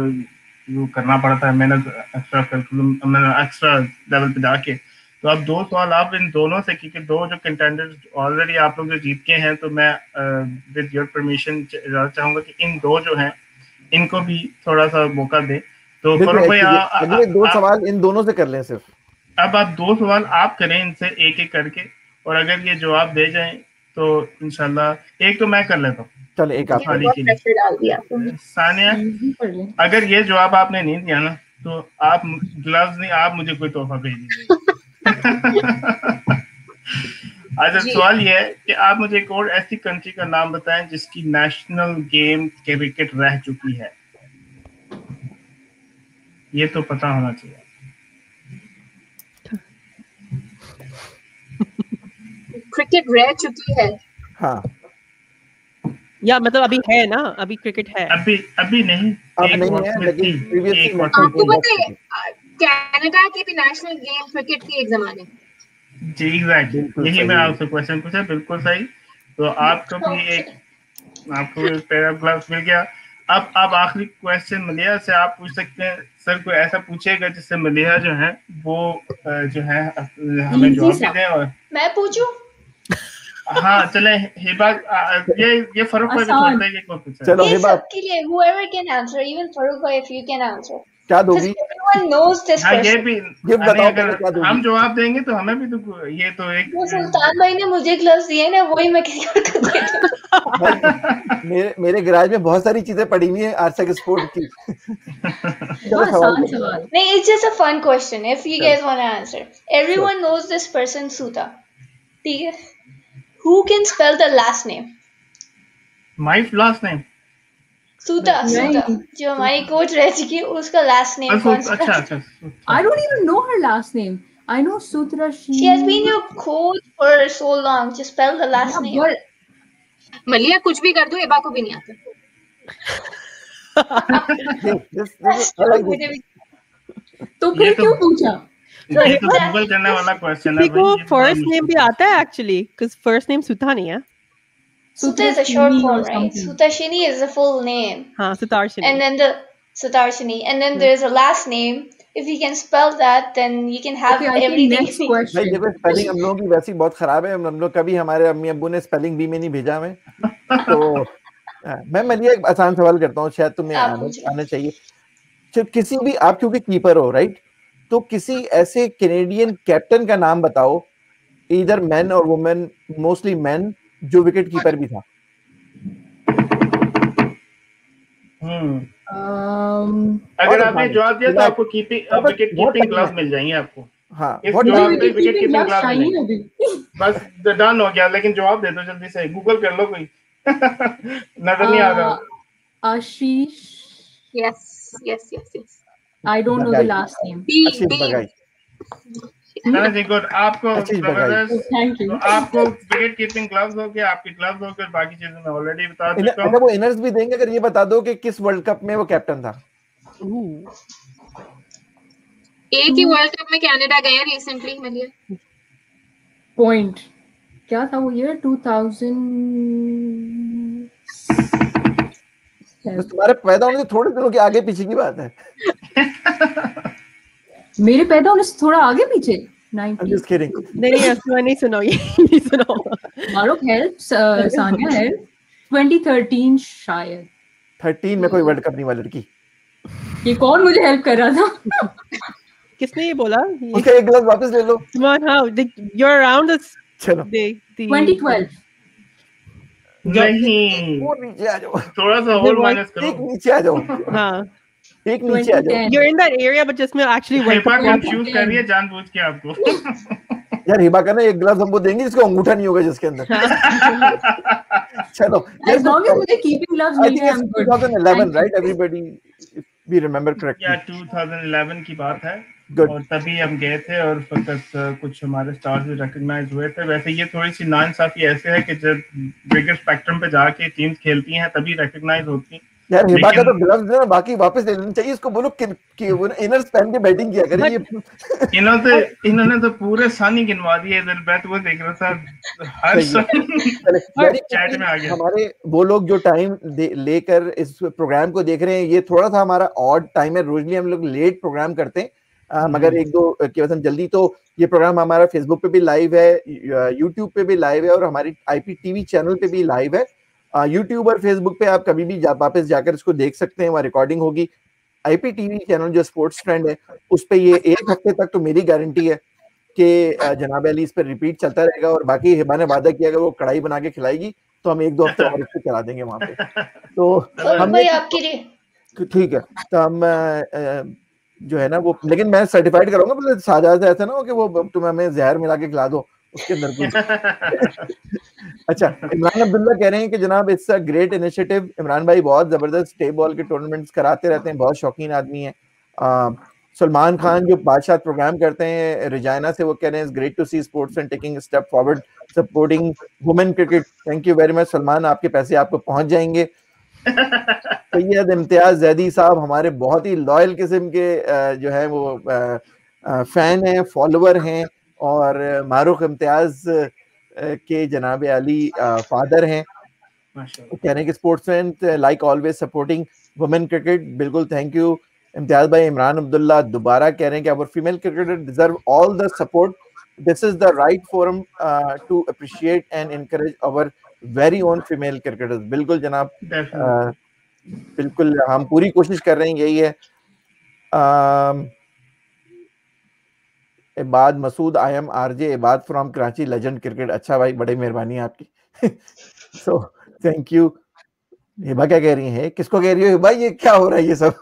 करना पड़ता है, मेहनत एक्स्ट्रा लेवल पे जाके. तो अब 2 सवाल आप इन दोनों से, क्योंकि 2 जो कंटेंडर्स ऑलरेडी आप लोग जो जीत के हैं, तो मैं विद योर परमिशन चाहूंगा कि इन 2 जो हैं इनको भी थोड़ा सा मौका दें. तो फरूक भाई, अगले 2 सवाल इन दोनों से कर लें सिर्फ. अब आप 2 सवाल आप करें इनसे एक करके, और अगर ये जवाब दे जाएं तो इंशाल्लाह एक तो मैं कर लेता हूँ. चल एक आप सानिया, अगर ये जवाब आपने नहीं दिया ना तो आप ग्लव्स नहीं, आप मुझे कोई तोहफा भेज दीजिए. अच्छा, सवाल ये है कि आप मुझे एक और ऐसी कंट्री का नाम बताएं जिसकी नेशनल गेम क्रिकेट रह चुकी है. ये तो पता होना चाहिए. क्रिकेट रह चुकी है. हाँ, या मतलब अभी है ना, अभी क्रिकेट है. अभी नहीं, अब नहीं है, लेकिन प्रीवियसली आपको पता है कनाडा की भी नेशनल गेम क्रिकेट थी एक जमाने में. जी एग्जैक्टली, यही मैं आपसे क्वेश्चन पूछा. बिल्कुल सही. तो आपको भी आपको पेयर ऑफ ग्लव्स मिल गया. अब आखिरी क्वेश्चन मलिहा से आप पूछ सकते हैं. सर कोई ऐसा पूछेगा जिससे मलिहा जो है वो जो है हमें जवाब भी दें. और मैं पूछूं? हाँ चले हिबा, ये फरूक भाई छोड़ते हैं, ये कौन पूछा? चलो ये हिबा सबके लिए, whoever can answer, even Farooq bhai if you can answer. क्या दोगी? Everyone knows this हाँ, ये person. भी ये अरे बताओ अगर क्या दोगी? हम जवाब देंगे तो हमें भी तो ये तो एक वो सुल्तान भाई ने मुझे ग्लव्स दिए ना, वही मैं किसी और को दे दूँ। मेरे गैराज में बहुत सारी चीजें पड़ी हुई हैं आरसेक स्पोर्ट की। चलो सवाल करो। नहीं, it's just a fun question. If you guys want to answer, everyone knows this person Suta. ठीक है? Who can spell the last name? My last name. Suta. जो हमारी कोच रह चुकी है, उसका last name कौन सा? अच्छा. I don't even know her last name. I know Sutra. She has been your coach for so long. Just spell the last name. मलिया कुछ भी कर दो, एबा को भी नहीं आता. तो फिर क्यों पूछा? ये तो गूगल करने वाला क्वेश्चन है भाई. फर्स्ट नेम भी आता है actually, because first name Sutha नहीं है. Suta is a short form, right? Sutashini is the full name. हाँ, Sutarshini. And then the Sutarshini, and then there's a last name. If you can spell that, then you can have everything. Next question. भाई देखो, spelling हम लोगों की वैसे ही बहुत खराब है. हम लोग कभी हमारे अम्मी अब्बू ने स्पेलिंग बी में नहीं भेजा हमें. तो मैं मलिया एक आसान सवाल करता हूँ, शायद तुम्हें आना चाहिए. किसी भी, आप क्योंकि कीपर हो, राइट? तो किसी ऐसे कैनेडियन कैप्टन का नाम बताओ, इधर मैन और वुमेन, मोस्टली मैन, जो विकेट कीपर भी था. अगर आपने जवाब दिया तो आपको विकेट कीपिंग ग्लव्स मिल जाएंगे आपको. हाँ, विकेट कीपिंग ग्लव्स मिलेंगे. बस डन हो गया. लेकिन जवाब दे दो जल्दी से, गूगल कर लो कोई. नजर नहीं आ रहा. Ashish. Yes. I don't know the last name. Good. आपको Thank you. आपको विकेट कीपिंग ग्लव्स हो गया, आपके ग्लव्स हो गए, बाकी चीजें मैं ऑलरेडी बता चुका हूं. अच्छा, वो इनर्स भी देंगे अगर ये बता दो कि किस वर्ल्ड कप में वो कैप्टन था. एक ही वर्ल्ड कप में कनाडा गए रिसेंटली. मलिया पॉइंट क्या था वो ईयर? 2000. तुम्हारे पैदा होने से थोड़े दिनों के आगे पीछे की बात है. मेरे पैदा होने से थोड़ा आगे पीछे. 90. I'm just kidding. नहीं सुनो ये नहीं सुनो. Mahrukh help, Sania help. 2013 शायद. 13 में कोई वर्ल्ड कप नहीं हुआ लड़की. ये कौन मुझे हेल्प कर रहा था? किसने ये बोला? उसका एक ग्लास वापस ले लो. Come on, how you're around us. चलो. 2012. नहीं, और नीचे आ जाओ. थोड़ा सा और माइनस करो. एक नीचे आ जाओ. हाँ. एक नीचे आ जाओ. You're in that area, but just में actually work. हिबा कंफ्यूज कर रही है जानबूझ के आपको. यार हिबा का ना एक ग्लास हमको देंगे जिसका अंगूठा नहीं होगा जिसके अंदर. चलो. As long as मुझे keeping gloves मिल गए, I'm good. 2011, right? Everybody, if we remember correctly. या 2011 की बात है. Good. और तभी हम गए थे और फकत कुछ हमारे स्टार्स भी रिकॉग्नाइज हुए थे. वैसे ये थोड़ी सी नाइंसाफी ऐसे है कि जब बिगर स्पेक्ट्रम पे जाके टीम्स खेलती हैं तभी रिकॉग्नाइज होती. यार हिबा का तो ग्लव्स है ना, बाकी वापस ले लेना चाहिए. इसको बोलो कि वो इनर स्पैन के बैटिंग किया करे. ये इन्होंने तो पूरे सन ही गिनवा दिए. इधर बैट वो देख रहा था हर सन चैट में आ गया. हमारे वो लोग जो टाइम लेकर इस प्रोग्राम को देख रहे हैं, ये थोड़ा सा हमारा ऑड टाइम है. रोजली हम लोग लेट प्रोग्राम करते हैं, मगर एक दो की वजह जल्दी. तो ये प्रोग्राम हमारा फेसबुक पे भी लाइव है, यूट्यूब पे भी लाइव है और हमारी IPTV चैनल पे भी लाइव है. यूट्यूब और फेसबुक पे आप कभी भी वापस जाकर इसको देख सकते हैं. वहाँ रिकॉर्डिंग होगी. IPTV चैनल जो स्पोर्ट्स ट्रेंड है उस पे ये एक हफ्ते तक तो मेरी गारंटी है कि जनाब अली इस पर रिपीट चलता रहेगा. और बाकी हिबा ने वादा किया अगर वो कढ़ाई बना के खिलाएगी तो हम 1-2 हफ्ते और इसको चला देंगे वहाँ पे. तो हम ठीक है. तो हम जो है ना वो, लेकिन मैं सर्टिफाइड कराऊंगा. मतलब साजा से ऐसा ना हो कि वो तुम्हें हमें जहर मिला के खिला दो उसके अंदर कुछ. अच्छा, इमरान अब्दुल्ला कह रहे हैं कि जनाब it's a great initiative. Imran भाई बहुत जबरदस्त टे बॉल के टूर्नामेंट्स कराते रहते हैं, बहुत शौकीन आदमी है. सलमान खान जो बादशाह प्रोग्राम करते हैं रिजाइना से, वो कह रहे हैं great to see sports and taking step forward supporting women cricket. Thank you very much Salman, आपके पैसे आपको पहुंच जाएंगे. सैयद इम्तियाज जैदी साहब हमारे बहुत ही लॉयल किस्म के जो है वो फैन हैं, फॉलोअर हैं और मारूख इम्तियाज के जनाब अली फादर हैं. कह रहे हैं कि sportsman like always supporting women cricket. बिल्कुल, थैंक यू इम्तियाज भाई. इमरान अब्दुल्ला दोबारा कह रहे हैं कि our female cricketer deserve all the support. This is the right forum to appreciate and encourage our very own female cricketers. बिल्कुल जनाब, बिल्कुल हम पूरी कोशिश कर रहे हैं. यही है. Ibad Masood, I am RJ Ibad from Karachi, legend cricket. अच्छा भाई, बड़ी मेहरबानी आपकी। So thank you. हिबा क्या कह रही है? किसको कह रही हो हिबा? ये क्या हो रहा है ये सब?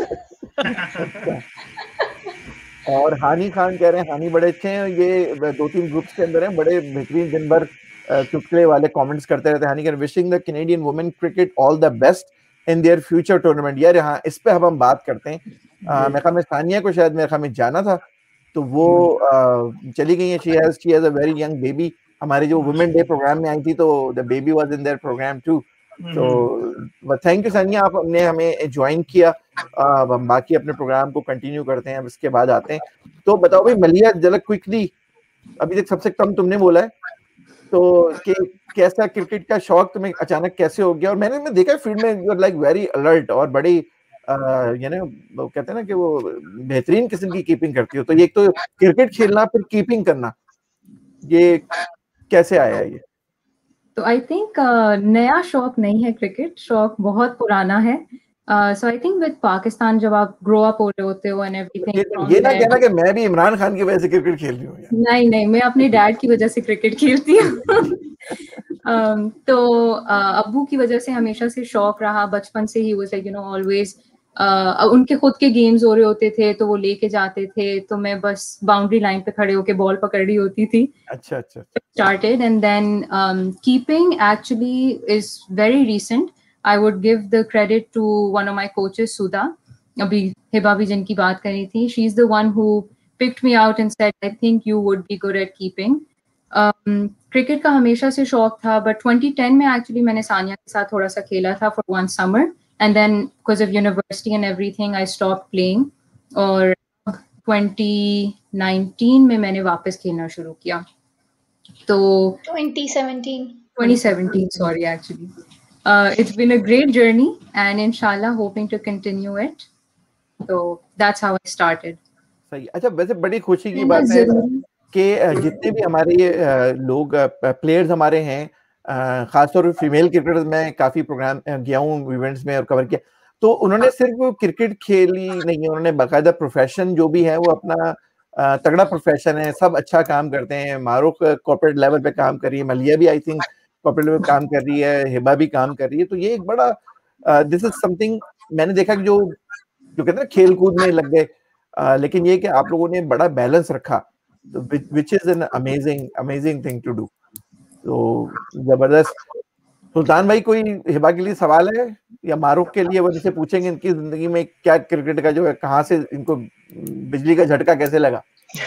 और हानी खान कह रहे हैं हानी बड़े अच्छे हैं, ये 2-3 ग्रुप्स के अंदर हैं, बड़े बेहतरीन, दिन भर चुटकुले वाले कमेंट्स करते रहते हैं। हानी कहते wishing the Canadian women cricket all the best in their future tournament. यार हाँ, इस पे हम बात करते हैं। मेरे ख्याल में सानिया को शायद मेरे ख्याल में जाना था, तो वो चली गई है। She has a very young baby. हमारे जो वुमेन डे प्रोग्राम में आई थी, तो the baby was in their program too. तो थैंक यू सानिया, आपने हमें ज्वाइन किया। अब हम बाकी अपने प्रोग्राम को कंटिन्यू करते हैं, अब इसके बाद आते हैं। तो बताओ भाई मलिया, जरा क्विकली, अभी तक सबसे कम तुमने बोला है, तो कि कैसा क्रिकेट का शौक तुम्हें अचानक कैसे हो गया? और मैंने देखा फील्ड में you are like very alert और बड़ी वो कहते हैं ना कि वो बेहतरीन किस्म की कीपिंग करती हो। तो ये एक तो क्रिकेट खेलना, फिर कीपिंग करना, ये कैसे आया ये? तो आई थिंक नया शौक नहीं है क्रिकेट, शौक बहुत पुराना है। So I think with Pakistan जब आप ग्रो अप हो रहे होते हो एंड एवरीथिंग, ये ना कहना कि मैं भी इमरान खान की वजह से क्रिकेट खेल रही हूँ। नहीं, मैं अपने डैड की वजह से क्रिकेट खेलती हूँ। तो अब्बू की वजह से हमेशा से शौक रहा, बचपन से ही was like you know always. उनके खुद के गेम्स हो रहे होते थे तो वो लेके जाते थे, तो मैं बस बाउंड्री लाइन पे खड़े होके बॉल पकड़ रही होती थी। अच्छा। Started, and then keeping actually is very recent. I would give the credit to one of my coaches, Sudha. अभी हिबा भी जिनकी बात करी थी, she's the one who picked me out and said, I think you would be good at keeping. Cricket का हमेशा से शौक था, but 2010 में एक्चुअली मैंने सानिया के साथ थोड़ा सा खेला था for one summer, and then because of university and everything I stopped playing. और 2019 में मैंने वापस खेलना शुरू किया। तो 2017, sorry, actually. It's been a great journey and inshallah hoping to continue it. So that's how I started. सही। अच्छा, वैसे बड़ी खुशी की बात है कि जितने भी हमारे लोग प्लेयर्स हमारे हैं, खासतौर पर फीमेल क्रिकेटर्स, में काफी प्रोग्राम गया हूँ, इवेंट्स में और कवर किया, तो उन्होंने सिर्फ क्रिकेट खेली नहीं है, उन्होंने बाकायदा प्रोफेशन जो भी है वो अपना तगड़ा प्रोफेशन है, सब अच्छा काम करते हैं। मारूफ कॉर्पोरेट लेवल पे काम कर रही है, मलिया भी आई थिंक कॉर्पोरेट लेवल पे काम कर रही है, हिबा भी काम कर रही है। तो ये एक बड़ा दिस इज समथिंग मैंने देखा कि जो कहते हैं ना खेल कूद में लग गए, लेकिन ये कि आप लोगों ने बड़ा बैलेंस रखा, which is an amazing thing to do. तो जबरदस्त। सुल्तान भाई, कोई हिबा के लिए सवाल है या मारूफ के लिए? वो जिसे पूछेंगे इनकी जिंदगी में क्या क्रिकेट का जो है, कहाँ से इनको बिजली का झटका कैसे लगा?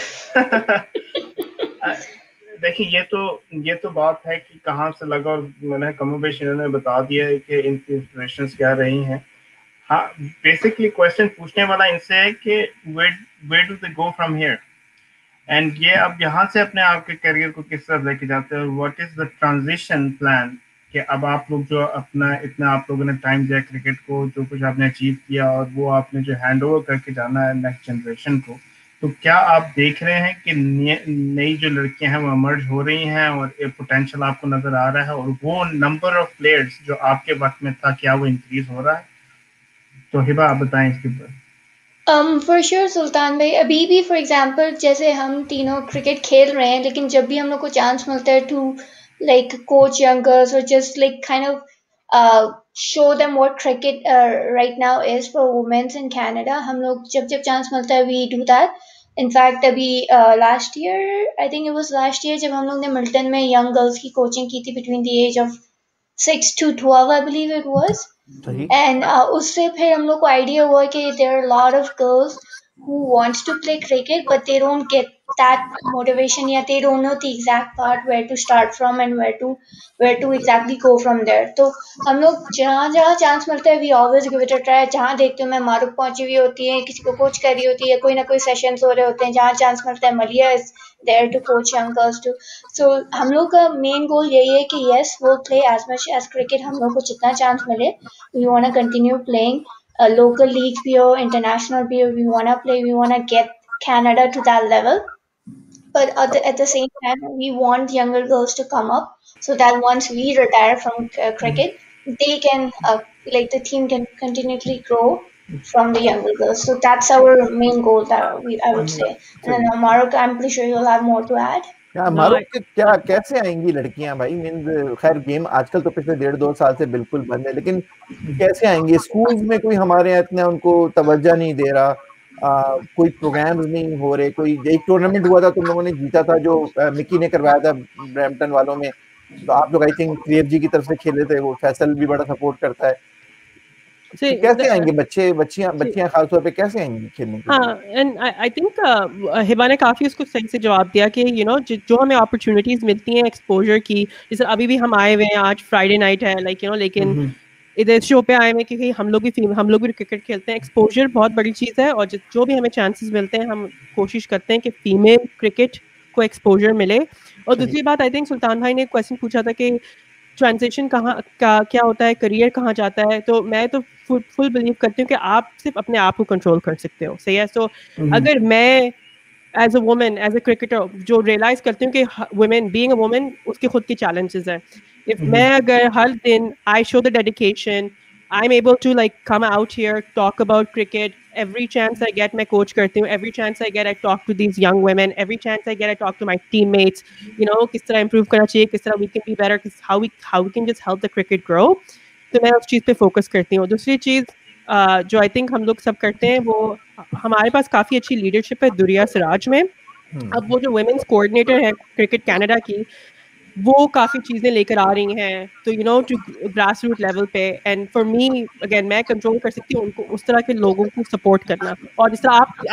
देखिए, ये तो बात है कि कहाँ से लगा, और मैंने कमोबेश इन्होंने बता दिया है कि इनकी इंस्पिरेशंस क्या रही हैं। हाँ, बेसिकली क्वेश्चन पूछने वाला इनसे है कि where do they go from here, and ये अब यहाँ से अपने आप के करियर को किस तरह लेके जाते हैं, और what is the transition plan, कि अब आप लोग जो अपना इतना आप लोगों ने टाइम दिया क्रिकेट को, जो कुछ आपने अचीव किया, और वो आपने जो हैंड ओवर करके जाना है नेक्स्ट जनरेशन को, तो क्या आप देख रहे हैं कि नई जो लड़कियां हैं वो इमर्ज हो रही हैं और एक पोटेंशियल आपको नजर आ रहा है, और वो नंबर ऑफ प्लेयर्स जो आपके वक्त में था, क्या वो इंक्रीज हो रहा है? तो हिबा आप बताएं इसके ऊपर। फॉर श्योर सुल्तान भाई, अभी भी फॉर एग्जांपल जैसे हम तीनों क्रिकेट खेल रहे हैं, लेकिन जब भी हम लोग को चांस मिलता है to like coach young girls और just like kind of show them what cricket right now is for women's in Canada, हम लोग जब चांस मिलता है वी डू दैट। इनफैक्ट अभी last year, I think it was last year, जब हम लोग ने मिल्टन में यंग गर्ल्स की कोचिंग की थी between the age of 6 to 12 I believe it was, and उससे फिर हम लोग को आइडिया हुआ कि there are a lot of girls who wants to play cricket but they don't get that motivation, या they don't know the exact part where to start from and where to exactly go from there. तो हम लोग जहाँ chance मिलता है we always give it a try। जहाँ देखते हो मैं मारूफ पहुंची हुई होती है, किसी को कोच कर रही होती है, कोई ना कोई सेशंस हो रहे होते हैं, जहाँ चांस मिलता है मलिया is there to coach young girls too। So हम लोग का मेन गोल यही है कि yes we'll play as much as cricket, हम लोग को जितना चांस मिले we want to continue playing local leagues भी हो, international भी हो, we want to play, we want to get Canada to that level, but at the same time we want younger girls to come up so that once we retire from cricket they can like the team can continually grow from the younger girls. So that's our main goal that I would say. And then Maruk, I'm pretty sure you'll have more to add. मारूफ क्या कैसे आएंगी लड़कियां भाई? Mean खैर game आजकल तो पिछले 1.5-2 साल से बिल्कुल बंद है, लेकिन कैसे आएंगे? स्कूल्स में कोई हमारे यहाँ इतना उनको तवज्जो नहीं दे रहा, कोई प्रोग्राम्स नहीं हो रहे, कोई एक टूर्नामेंट हुआ था, तुम लोगों ने जीता था जो मिकी ने करवाया था ब्रैम्पटन वालों में, तो आप लोग आई थिंक क्रिएफ की तरफ से खेले थे, वो फैसल भी बड़ा सपोर्ट करता है। तो कैसे आएंगे बच्चियां खासतौर पे कैसे आएंगी खेलने के लिए? हाँ, एंड आई थिंक हिबा ने काफी उसको सही से जवाब दिया कि यू नो जो हमें अपॉर्चुनिटीज मिलती हैं एक्सपोजर की, जैसे अभी भी हम आए हुए हैं, आज फ्राइडे नाइट है, लाइक यू नो, लेकिन इधर शो पे आए हुए क्योंकि हम लोग भी क्रिकेट खेलते हैं। एक्सपोजर बहुत बड़ी चीज़ है, और जो भी हमें चांसेस मिलते हैं हम कोशिश करते हैं कि फीमेल क्रिकेट को एक्सपोजर मिले। और दूसरी बात, आई थिंक सुल्तान भाई ने एक क्वेश्चन पूछा था कि ट्रांजिशन क्या होता है, करियर कहाँ जाता है, तो मैं तो फुल बिलीव करती हूँ कि आप सिर्फ अपने आप को कंट्रोल कर सकते हो, सही है। सो अगर मैं as a woman, as a cricketer, जो रियलाइज करती हूँ कि वुमेन बीइंग अ वुमन उसके खुद के चैलेंजेस हैं, if मैं अगर हर दिन I show the dedication, I'm able to like come out here, talk about cricket, every chance I get मैं coach करती हूँ, every chance I get I talk to these young women, every chance I get I talk to my teammates, you know, किस तरह improve करना चाहिए, किस तरह we can be better, how we can just help the cricket grow। तो मैं उस चीज़ पे focus करती हूँ। दूसरी चीज़ जो I think हम लोग सब करते हैं, वो हमारे पास काफ़ी अच्छी leadership है दुरिया सिराज में। अब वो जो women's coordinator है क्रिकेट कनाडा की, वो काफ़ी चीज़ें लेकर आ रही हैं, तो you know to grass root level पे। एंड फॉर मी अगेन, मैं कंट्रोल कर सकती हूँ उनको उस तरह के लोगों को सपोर्ट करना, और जिस तरह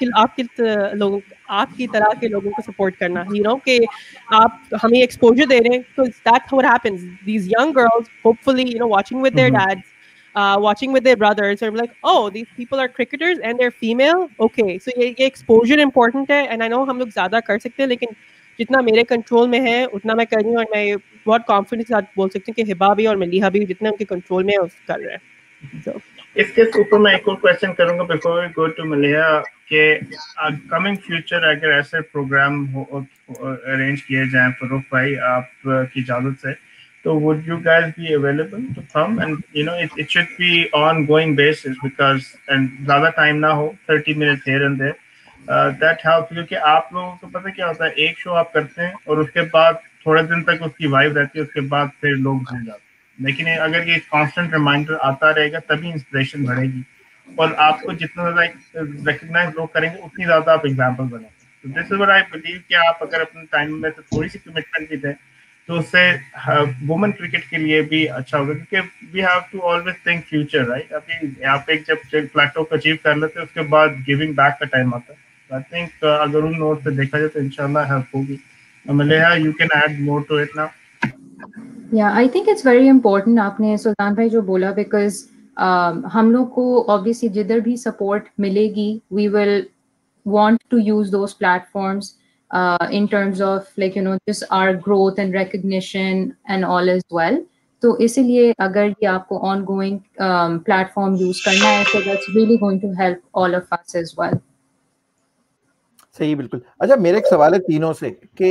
आपकी तरह के लोगों को सपोर्ट करना, यू नो कि आप हमें एक्सपोजर दे रहे हैं, तो that's what happens. These young girls hopefully you know watching with their dads, watching with their brothers, or like, oh, these people are cricketers and they're female, okay, so ये exposure important है। and I know हम लोग ज़्यादा कर सकते हैं, लेकिन जितना मेरे कंट्रोल में है उतना मैं कर रही हूँ, और मैं बहुत कॉन्फिडेंस के साथ बोल सकती हूँ कि हिबा भी और मलिहा भी जितने उनके कंट्रोल में है कर रहे हैं। इसके ऊपर मैं एक और क्वेश्चन करूंगा before we go to Maliha, के कमिंग फ्यूचर अगर ऐसे प्रोग्राम अरेंज किए जाएं फरूख भाई आप की इजाजत से, तो would you guys be available to come? And you know it should be ongoing basis, because and ज़्यादा टाइम ना हो, 30 minutes here and there, that helps, क्योंकि आप लोगों को पता क्या होता है, एक शो आप करते हैं और उसके बाद थोड़े दिन तक उसकी वाइब रहती है, उसके बाद फिर लोग भूल जाते हैं। लेकिन अगर ये कांस्टेंट रिमाइंडर आता रहेगा तभी इंस्पिरेशन बढ़ेगी, और आपको जितना ज़्यादा रिकग्नाइज लोग करेंगे उतनी ज़्यादा आप एग्जाम्पल बनेंगे। तो this is what I believe कि आप अगर अपने टाइम में से थोड़ी सी कमिटमेंट भी दें तो उससे वुमेन क्रिकेट के लिए भी अच्छा होगा, क्योंकि we have to always think future, right. अभी आप एक जब प्लेटो को अचीव कर लेते हैं उसके बाद गिविंग बैक का टाइम आता है। आई थिंक अगर उन नोट पे देखा जाए तो इंशाल्लाह हेल्प होगी। Maliha, you can add more to it now. या I think it's very important आपने सुल्तान भाई जो बोला, बिकॉज हम लोग को ऑब्वियसली जिधर भी सपोर्ट मिलेगी we will want to use those platforms in terms of like you know just our growth and recognition and all as well. तो इसीलिए अगर ये आपको ongoing platform use करना है, so that's really going to help all of us as well. सही, बिल्कुल। अच्छा, मेरे एक सवाल है तीनों से कि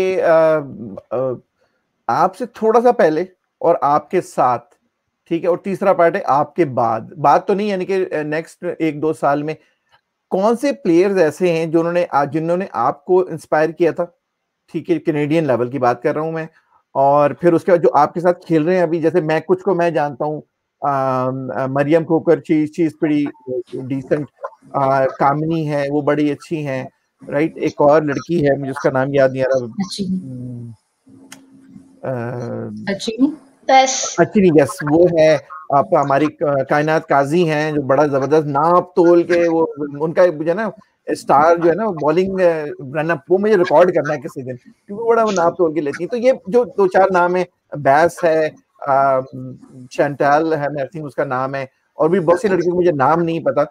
आपसे थोड़ा सा पहले और आपके साथ, ठीक है, और तीसरा पार्ट है आपके बाद तो नहीं, यानी कि नेक्स्ट 1-2 साल में कौन से प्लेयर्स ऐसे हैं जिन्होंने आपको इंस्पायर किया था, ठीक है, कैनेडियन लेवल की बात कर रहा हूं मैं, और फिर उसके बाद जो आपके साथ खेल रहे हैं अभी, जैसे मैं कुछ को मैं जानता हूँ, Mariam Khokhar, she is pretty decent, कामिनी है, वो बड़ी अच्छी हैं, राइट। एक और लड़की है, मुझे उसका नाम याद नहीं आ रहा, अच्छी, यस, वो है। आप हमारी कायनात काजी हैं जो बड़ा जबरदस्त नाप तोल के, वो उनका जो है ना स्टार जो है ना बॉलिंग रनअप, वो मुझे रिकॉर्ड करना है किसी दिन, क्योंकि बड़ा वो नाप तोल के लेती है। तो ये जो 2-4 नाम है, बैस है, शैंटाल है, आई थिंक उसका नाम है, और भी बहुत सी लड़कियों को मुझे नाम नहीं पता,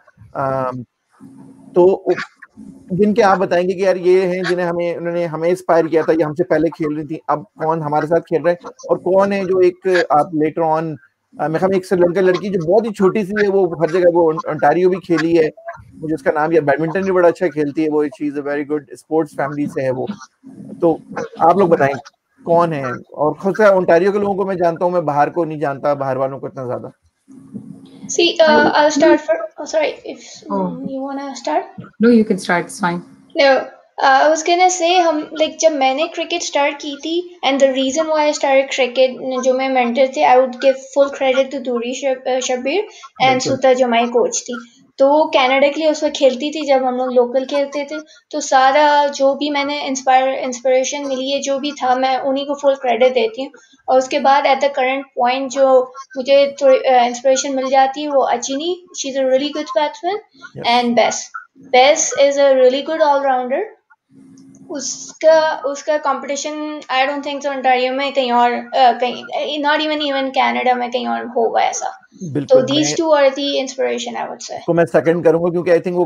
तो जिनके आप बताएंगे कि यार ये हैं जिन्हें उन्होंने हमें इंस्पायर किया था, ये हमसे पहले खेल रही थी, अब कौन हमारे साथ खेल रहे हैं, और कौन है जो एक आप लेटर ऑन, मैं ख्याल एक श्रीलंकन लड़की जो बहुत ही छोटी सी है, वो हर जगह, वो ओंटारियो भी खेली है, मुझे उसका नाम यार, बैडमिंटन भी बड़ा अच्छा खेलती है वो, she is a very good, sports family से है वो। तो आप लोग बताएं कौन है, और खुद से ओंटारियो के लोगों को मैं जानता हूँ, मैं बाहर को नहीं जानता, बाहर वालों को इतना ज्यादा। See, I'll start for. Oh, sorry. If you wanna start. No, you can start. It's fine. No, I was gonna say जब मैंने cricket start की थी, and the reason why I started cricket, जो मैं mentor थे, I would give full credit to Duri Shabir and Suta जो my coach थी. तो वो कनाडा के लिए उस वक्त खेलती थी जब हम लोग लोकल खेलते थे, तो सारा जो भी मैंने इंस्पिरेशन मिली है, जो भी था, मैं उन्हीं को फुल क्रेडिट देती हूँ. और उसके बाद एट द करंट पॉइंट जो मुझे थोड़ी इंस्पिरेशन मिल जाती है, वो Achini, she is a really good batsman, and बेस is a really good allrounder. उसका competition I don't think so Ontario में कहीं और, कहीं नॉट इवन कनाडा में कहीं और होगा ऐसा. तो these two are the inspiration, I would say. तो मैं सेकंड करूंगा क्योंकि आई थिंक वो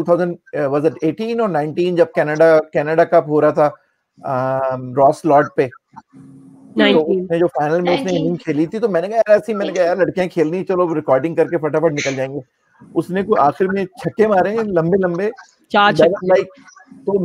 2018 और 19 जब कनाडा कप हो रहा था रॉस लॉर्ड पे, तो उसने जो फाइनल में उसने इनिंग खेली थी, तो मैंने कहा यार लड़कियां खेलनी, चलो रिकॉर्डिंग करके फटाफट निकल जाएंगे. उसने कोई आखिर में छक्के मारे लंबे 4 छक्के. तो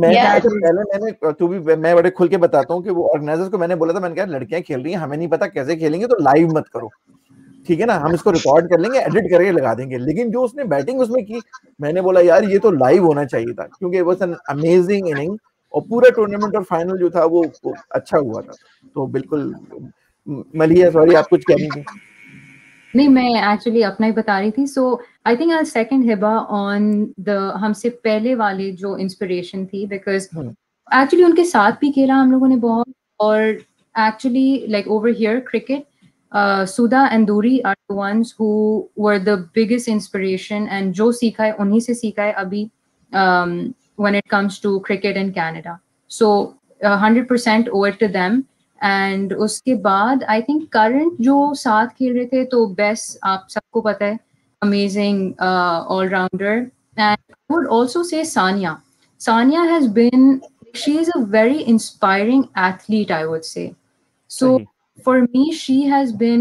मैं बड़े खुल के बताता हूँ कि वो ऑर्गेनाइजर्स को मैंने बोला था, मैंने कहा लड़कियां खेल रही हैं, हमें नहीं पता कैसे खेलेंगे, तो लाइव मत करो, ठीक है ना, हम इसको रिकॉर्ड कर लेंगे, एडिट करके लगा देंगे. लेकिन जो उसने बैटिंग उसमें की, मैंने बोला यार ये तो लाइव होना चाहिए था, क्योंकि it was an amazing inning, और पूरा टूर्नामेंट और फाइनल जो था वो अच्छा हुआ था. तो बिल्कुल मलिया, सॉरी आप कुछ कह रही थी. नहीं, मैं एक्चुअली अपना ही बता रही थी. So I think I second Hiba on the हमसे पहले वाले जो इंस्पिरेशन थी, बिकॉज एक्चुअली उनके साथ भी खेला हम लोगों ने बहुत. और actually like over here cricket, Sudha and Duri are the ones who were the biggest inspiration, and जो सीखा है उन्हीं से सीखा है अभी when it comes to cricket in Canada. So 100% over to them. And उसके बाद I think current जो साथ खेल रहे थे, तो best आप सबको पता है, amazing all-rounder. And I would also say Sania. Sania has been, she is a very inspiring athlete, I would say. So for me, she has been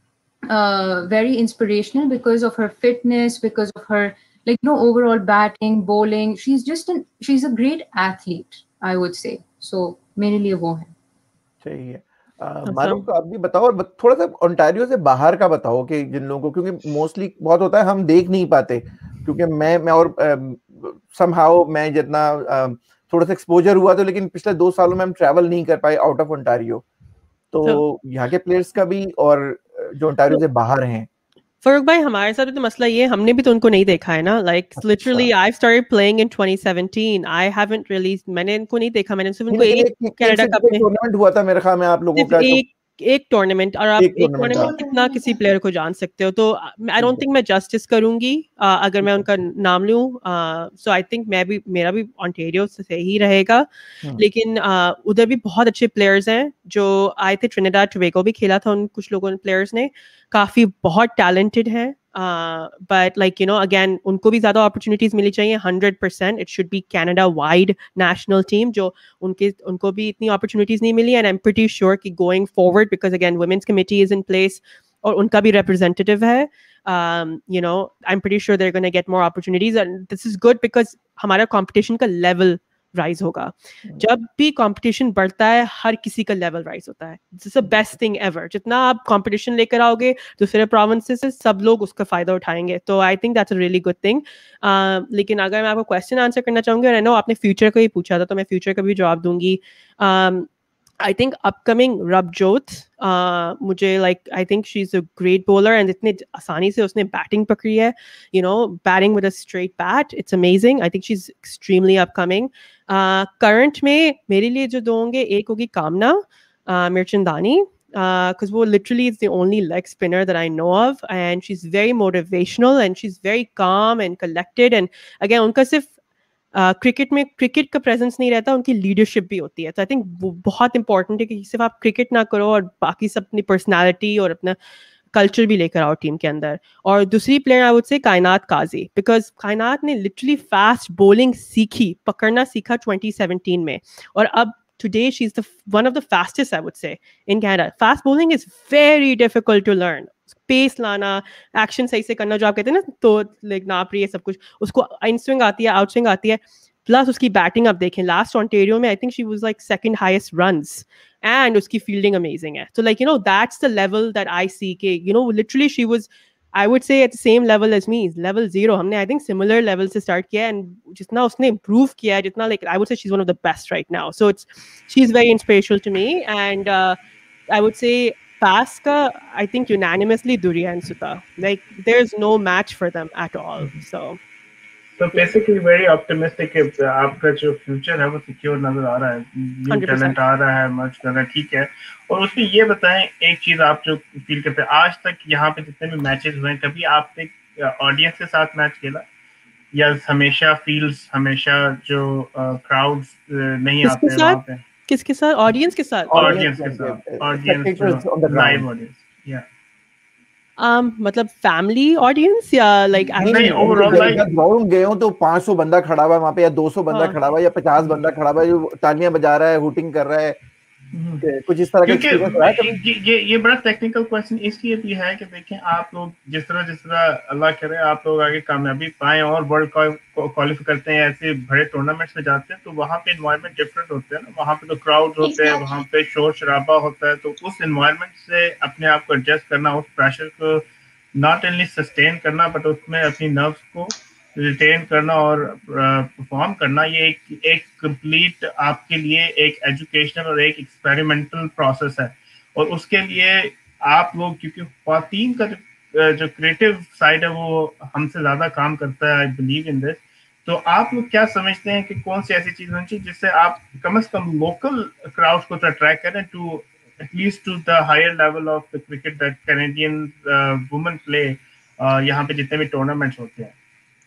very inspirational because of her fitness, because of her overall batting, bowling. She's a great athlete, I would say. So मेरे लिए वो है. सही है. मानो तो आप भी बताओ, और थोड़ा सा ओंटारियो से बाहर का बताओ कि जिन लोगों को, क्योंकि मोस्टली बहुत होता है हम देख नहीं पाते, क्योंकि मैं और समहाउ मैं जितना थोड़ा सा एक्सपोजर हुआ, तो लेकिन पिछले 2 सालों में हम ट्रैवल नहीं कर पाए आउट ऑफ ओंटारियो. तो यहाँ के प्लेयर्स का भी, और जो ओंटारियो से बाहर हैं. फरूक भाई, हमारे साथ तो मसला ये, हमने भी तो उनको नहीं देखा है ना. Like literally I started playing in 2017. I haven't really, मैंने इनको नहीं देखा. मैंने सिर्फ उनको एक कनाडा कप में टूर्नामेंट हुआ था मेरे ख्याल में आप लोगों का, एक टूर्नामेंट, और आप एक टूर्नामेंट में कितना किसी प्लेयर को जान सकते हो. तो आई डोंट थिंक मैं जस्टिस करूंगी अगर मैं उनका नाम लूं. सो आई थिंक मेरा भी ओंटारियो से ही रहेगा. लेकिन उधर भी बहुत अच्छे प्लेयर्स हैं जो आए थे. ट्रिनिडाद टोबैगो भी खेला था उन कुछ लोगों ने, प्लेयर्स ने, काफी बहुत टैलेंटेड हैं. But like, you know, again, उनको भी ज़्यादा opportunities मिली चाहिए. 100% it should be Canada wide national team जो उनको भी इतनी opportunities नहीं मिली. And I'm pretty sure कि going forward, because again women's committee is in place और उनका भी representative है, you know, I'm pretty sure they're going to get more opportunities. And this is good because हमारा competition का level rise होगा. जब भी कंपटीशन बढ़ता है, हर किसी का लेवल राइज होता है. This is the best thing ever. जितना आप कंपटीशन लेकर आओगे दूसरे प्रोविंसेस से, सब लोग उसका फायदा उठाएंगे. तो I think that's a really good thing. लेकिन अगर मैं आपको क्वेश्चन आंसर करना चाहूंगी, और आई नो आपने फ्यूचर का ही पूछा था, तो मैं फ्यूचर का भी जवाब दूंगी. I think upcoming Rabjot, मुझे like I think she's a great bowler, and इतने आसानी से उसने batting पकड़ी है, you know, batting with a straight bat, it's amazing. I think she's extremely upcoming. Current में मेरे लिए जो दो होंगे, एक होगी कामना मिर्चंदानी, because वो literally is the only leg spinner that I know of, and she's very motivational and she's very calm and collected. And again, उनका सिर्फ क्रिकेट में क्रिकेट का प्रेजेंस नहीं रहता, उनकी लीडरशिप भी होती है. तो आई थिंक वो बहुत इंपॉर्टेंट है कि सिर्फ आप क्रिकेट ना करो और बाकी सब अपनी पर्सनालिटी और अपना कल्चर भी लेकर आओ टीम के अंदर. और दूसरी प्लेयर आई वुड से कायनात काजी, बिकॉज कायनात ने लिटरली फास्ट बॉलिंग सीखी, पकड़ना सीखा 2017 में, और अब today she's one of the fastest, I would say, in Canada. Fast bowling is very difficult to learn. Pace लाना, एक्शन सही से करना, जो आप कहते हैं ना, तो लाइक नाप रही है सब कुछ, उसको इन स्विंग आती है, आउट स्विंग आती है, प्लस उसकी बैटिंग आप देखें. लास्ट ओंटारियो में I think she was like second highest runs, and उसकी फील्डिंग अमेजिंग है. तो like you know that's the level that I see के, you know literally she was, I would say at the same level as me, level 0. हमने I think similar level से start किया, and जितना उसने improve किया, जितना like I would say she's one of the best right now. So she's very inspirational to me, and I would say pass ka I think unanimously Durya and Suta. Like there's no match for them at all. So basically very optimistic है, आपका जो future है वो secure नजर आ रहा है, new talent आ रहा है, मच कर रहा है, ठीक है। और उसमें ये बताएं एक चीज आप जो फील करते हैं, आज तक यहाँ पे जितने भी मैचेस हुए हैं, कभी आपने ऑडियंस के साथ मैच खेला या हमेशा फील्ड्स, हमेशा जो क्राउड्स नहीं आते हैं वहाँ पे? किसके साथ? ऑडियंस के साथ? ऑडियंस के साथ, ऑडियंस, लाइव ऑडियंस, या मतलब फैमिली ऑडियंस या लाइक नहीं ओवरऑल लाइक ग्राउंड गए हो तो 500 बंदा खड़ा हुआ है वहां पे, या 200 बंदा खड़ा हुआ है, या 50 बंदा खड़ा हुआ है जो तालियां बजा रहा है, हुटिंग कर रहा है, कुछ इस तरह का? ये बड़ा टेक्निकल क्वेश्चन इसलिए भी है कि देखें आप लोग जिस तरह अल्लाह करे आप लोग आगे कामयाबी पाएं और वर्ल्ड क्वालिफाई करते हैं, ऐसे बड़े टूर्नामेंट्स में जाते हैं, तो वहाँ पे एनवायरनमेंट डिफरेंट होते हैं ना, वहाँ पे तो क्राउड होते हैं, वहाँ पे शोर शराबा होता है, तो उस एनवायरनमेंट से अपने आप को एडजस्ट करना, उस प्रेशर को नॉट ओनली सस्टेन करना बट उसमें अपनी नर्व्स को रिटेन करना और परफॉर्म करना, ये एक कंप्लीट आपके लिए एक एजुकेशनल और एक एक्सपेरिमेंटल प्रोसेस है। और उसके लिए आप लोग, क्योंकि ख्वातीन का जो क्रिएटिव साइड है वो हमसे ज्यादा काम करता है, आई बिलीव इन दिस, तो आप लोग क्या समझते हैं कि कौन सी ऐसी चीज होनी चाहिए जिससे आप कम से कम लोकल क्राउड को अट्रैक्ट करें to at least to the higher level of the cricket that Canadian women play, यहाँ पे जितने भी टूर्नामेंट्स होते हैं?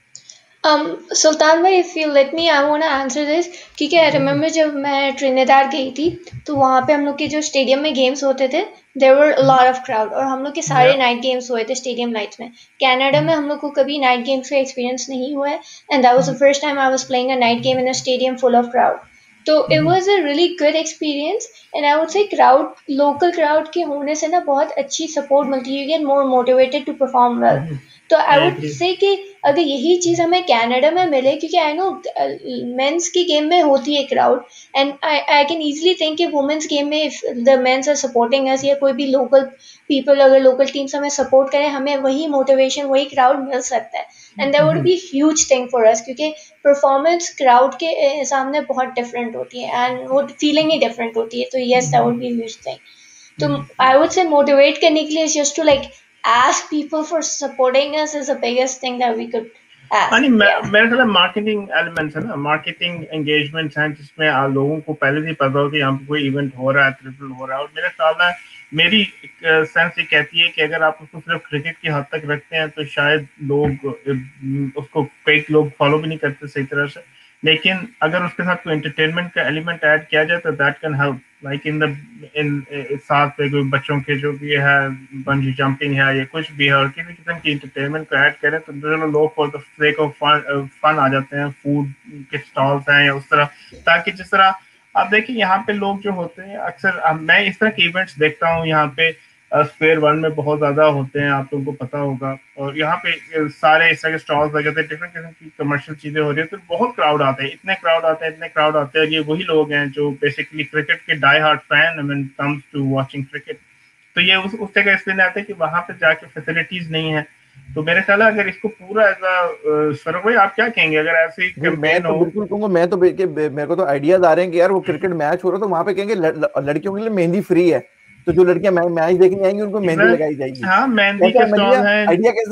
सुल्तान भाई, if you let me, I want to answer this, क्योंकि I remember जब मैं ट्रिनिडाद गई थी तो वहाँ पे हम लोग के जो स्टेडियम में गेम्स होते थे, there were a lot of crowd, और हम लोग के सारे नाइट गेम्स हुए थे स्टेडियम लाइट्स में। कनाडा में हम लोग को कभी नाइट गेम्स का एक्सपीरियंस नहीं हुआ है, and that was the first time I was playing a night game in a stadium full of crowd. तो it was a really good experience, and I would say local crowd के होने से ना बहुत अच्छी support मिलती है, you get more motivated to perform well. तो आई वुड से कि अगर यही चीज हमें कनाडा में मिले, क्योंकि आई नो मेंस की गेम में होती है crowd, and I can easily think कि वुमेन्स गेम में if the men's are supporting us, या कोई भी लोकल पीपल अगर लोकल टीम्स हमें सपोर्ट करें, हमें वही मोटिवेशन, वही क्राउड मिल सकता है, and that would be huge thing for us, क्योंकि परफॉर्मेंस क्राउड के सामने बहुत डिफरेंट होती है एंड वो फीलिंग ही डिफरेंट होती है। तो yes, that would be huge thing. तो आई वुड से मोटिवेट करने के लिए just to like ask people for supporting us is the biggest thing that we could ask. मेरे ख्याल मार्केटिंग एलिमेंट्स है ना, मार्केटिंग एंगेजमेंट्स हैं जिसमें लोगों को पहले से पता हो कि यहाँ पे कोई इवेंट हो रहा है, ट्रिपल हो रहा है, और मेरे ख्याल में मेरी सेंस ये कहती है कि अगर आप उसको सिर्फ क्रिकेट की हद तक रखते हैं तो शायद लोग उसको, कई लोग फॉलो भी नहीं करते सही तरह से, लेकिन अगर उसके साथ कोई एंटरटेनमेंट का एलिमेंट ऐड किया जाए तो that can help, like in साथ पे कोई बच्चों के जो भी है बंजी जंपिंग है या कुछ भी है, और किसी किस्म की एंटरटेनमेंट को ऐड करें तो लोग for the sake of fun आ जाते हैं, फूड के स्टॉल्स हैं या उस तरह, ताकि जिस तरह आप देखिए यहाँ पे लोग जो होते हैं अक्सर, मैं इस तरह के इवेंट्स देखता हूँ यहाँ पे स्क्वायर वन में बहुत ज्यादा होते हैं, आप लोगों को पता होगा, और यहाँ पे सारे इस तरह के स्टॉल्स लगे थे, डिफरेंट किस्म की कमर्शियल चीजें हो रही है, तो बहुत क्राउड आते हैं, इतने क्राउड आते हैं, ये वही लोग हैं जो बेसिकली क्रिकेट के die hard fan when it comes to watching cricket. तो ये उस जगह इसलिए आते हैं कि वहां पे जाके फैसिलिटीज नहीं है। तो मेरे ख्याल है अगर इसको पूरा सर भाई आप क्या कहेंगे अगर ऐसे मैं तो बिल्कुल कहूंगा, मैं तो मेरे को तो आइडियाज आ रहे हैं कि यार वो क्रिकेट मैच हो रहा है तो वहां पे कहेंगे लड़कियों के लिए मेहंदी फ्री है, तो जो लड़कियां मैच देखने आएंगी उनको मेहंदी लगाई जाएगी। हाँ, मेहंदी के स्टॉल है, आइडिया कैसा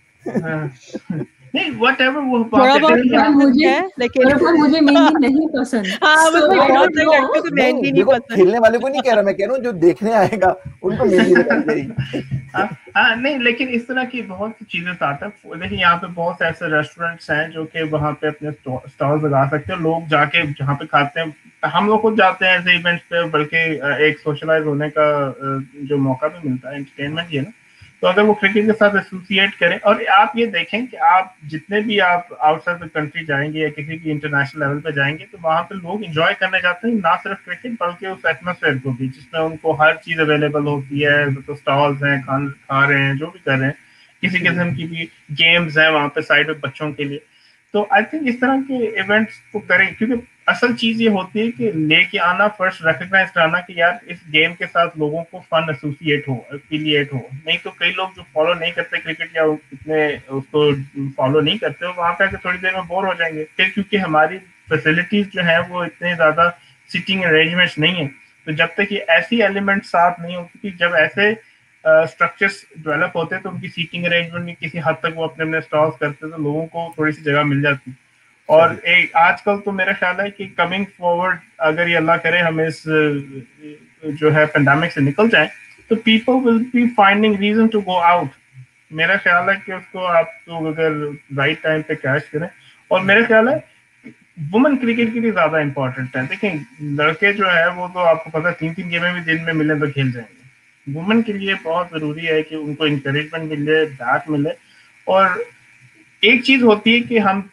है? नहीं व्हाटएवर वो थोड़ा बहुत मुझे है, लेकिन मुझे मेहंदी नहीं पसंद। हाँ, मुझे बहुत लड़कियों को मेहंदी नहीं पसंद। खेलने वाले को नहीं कह रहा, मैं कह रहा हूँ जो देखने आएगा उनको मेहंदी लगाई जाएगी। हाँ नहीं, लेकिन इस तरह की बहुत सी चीजें स्टार्टअप, देखिए यहाँ पे बहुत से ऐसे रेस्टोरेंट्स हैं जो कि वहाँ पे अपने स्टॉल्स लगा सकते हैं, लोग जाके जहाँ पे खाते हैं, हम लोग खुद जाते हैं ऐसे इवेंट्स पे, बल्कि एक सोशलाइज होने का जो मौका भी मिलता है, एंटरटेनमेंट ये ना, तो अगर वो क्रिकेट के साथ एसोसिएट करें, और आप ये देखें कि आप जितने भी आप आउटसाइड द कंट्री जाएंगे या किसी भी इंटरनेशनल लेवल पे जाएंगे तो वहाँ पे लोग एंजॉय करने जाते हैं, ना सिर्फ क्रिकेट बल्कि उस एटमॉस्फेयर को भी, जिसमें उनको हर चीज अवेलेबल होती है, तो स्टॉल्स हैं, खा रहे हैं, जो भी कर रहे हैं, किसी किस्म की भी गेम्स हैं वहाँ पे साइड में बच्चों के लिए। तो आई थिंक इस तरह के इवेंट्स को करें, क्योंकि असल चीज ये होती है कि लेके आना, फर्स्ट रिकग्नाइज कराना कि यार इस गेम के साथ लोगों को फन एसोसिएट हो, एफिलिएट हो। नहीं तो कई लोग जो फॉलो नहीं करते क्रिकेट या इतने उसको फॉलो नहीं करते, वहां पे आके थोड़ी देर में बोर हो जाएंगे। फिर क्योंकि हमारी फैसिलिटीज जो है वो इतने ज्यादा सीटिंग अरेंजमेंट्स नहीं है, तो जब तक ये ऐसी एलिमेंट साथ नहीं होती, कि जब ऐसे स्ट्रक्चर्स डेवलप होते हैं तो उनकी सीटिंग अरेंजमेंट में किसी हद तक वो अपने अपने स्टॉल्स करते हैं, तो लोगों को थोड़ी सी जगह मिल जाती है। और एक आजकल तो मेरा ख्याल है कि कमिंग फॉरवर्ड, अगर ये अल्लाह करे हम इस जो है पेंडेमिक से निकल जाए, तो people will be finding reason to go out. मेरा ख्याल है कि उसको आप तो अगर राइट टाइम पे कैच करें, और मेरा ख्याल है वुमेन क्रिकेट के लिए ज्यादा इंपॉर्टेंट है। देखिए लड़के जो है वो तो आपको पता है 3-3 गेमें भी दिन में मिले तो खेल जाएंगे। वुमेन के लिए बहुत जरूरी है कि उनको इंकरेजमेंट मिले, बैक मिले। और एक चीज होती है कि हम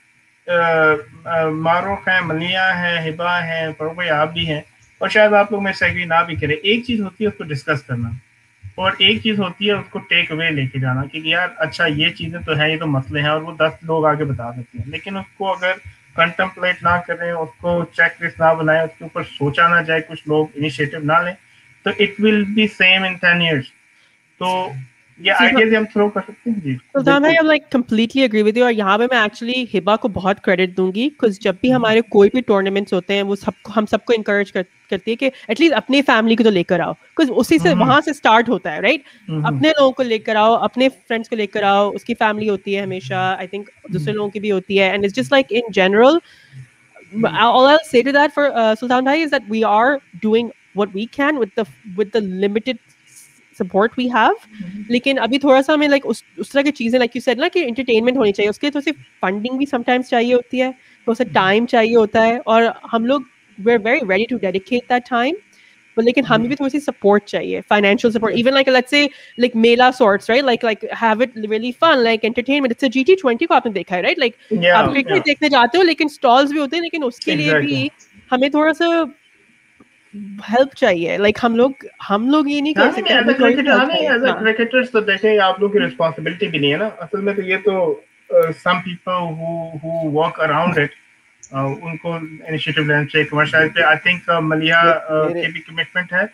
मारूफ है, मलिया है, हिबा है, फरूक आप भी हैं, और शायद आप लोग में से एग्री ना भी करें। एक चीज होती है उसको डिस्कस करना, और एक चीज होती है उसको टेक अवे लेके जाना कि यार अच्छा ये चीजें तो हैं, ये तो मसले हैं, और वो 10 लोग आगे बता सकते हैं। लेकिन उसको अगर कंटेम्पलेट ना करें, उसको चेक लिस्ट ना बनाए, उसके ऊपर सोचा ना जाए, कुछ लोग इनिशिएटिव ना लें, तो it will be same in 10 years। तो ये आइडियाज हम थ्रो कर सकते हैं। जी सुल्तान भाई, I like completely agree with you. और यहाँ पे मैं एक्चुअली हिबा को बहुत क्रेडिट दूंगी, बिकॉज जब भी हमारे कोई भी टूर्नामेंट्स होते हैं वो सबको, हम सबको इंकरेज करती है कि एटलीस्ट अपनी फैमिली को तो लेकर आओ, बिकॉज उसी से वहां से स्टार्ट होता है, राइट? अपने लोगों को लेकर आओ, अपने फ्रेंड्स को लेकर आओ, उसकी फैमिली होती है हमेशा, आई थिंक दूसरे लोगों की भी होती है, and it's just like in general, all I'll say to that for Sultan Bhai is that we are doing what we can with the limited support we have. लेकिन अभी थोड़ा सा हमें like उस तरह की चीजें, like you said ना, कि entertainment होनी चाहिए, उसके लिए तो सिर्फ funding भी sometimes चाहिए होती है, तो उसे time चाहिए होता है, और हम लोग we're very ready to dedicate that time, but लेकिन हमें भी थोड़ी सी support चाहिए, financial support, even like let's say like Mela sorts, right? Like have it really fun, like entertainment. It's a GT20 को आपने देखा है, right? Like आप क्रिकेट देखने जाते हो, लेकिन stalls भी होते हैं, लेकिन उसके लिए भी हमें थोड़ा सा हेल्प चाहिए। लाइक हम लोग ये नहीं कर सकते। एज अ क्रिकेटर्स तो देखें, आप लोग की रिस्पांसिबिलिटी भी नहीं है ना असल में, तो ये तो some people who work around it, उनको इनिशिएटिव लेना चाहिए कमर्शियल पे। आई थिंक मलिया की भी कमिटमेंट है।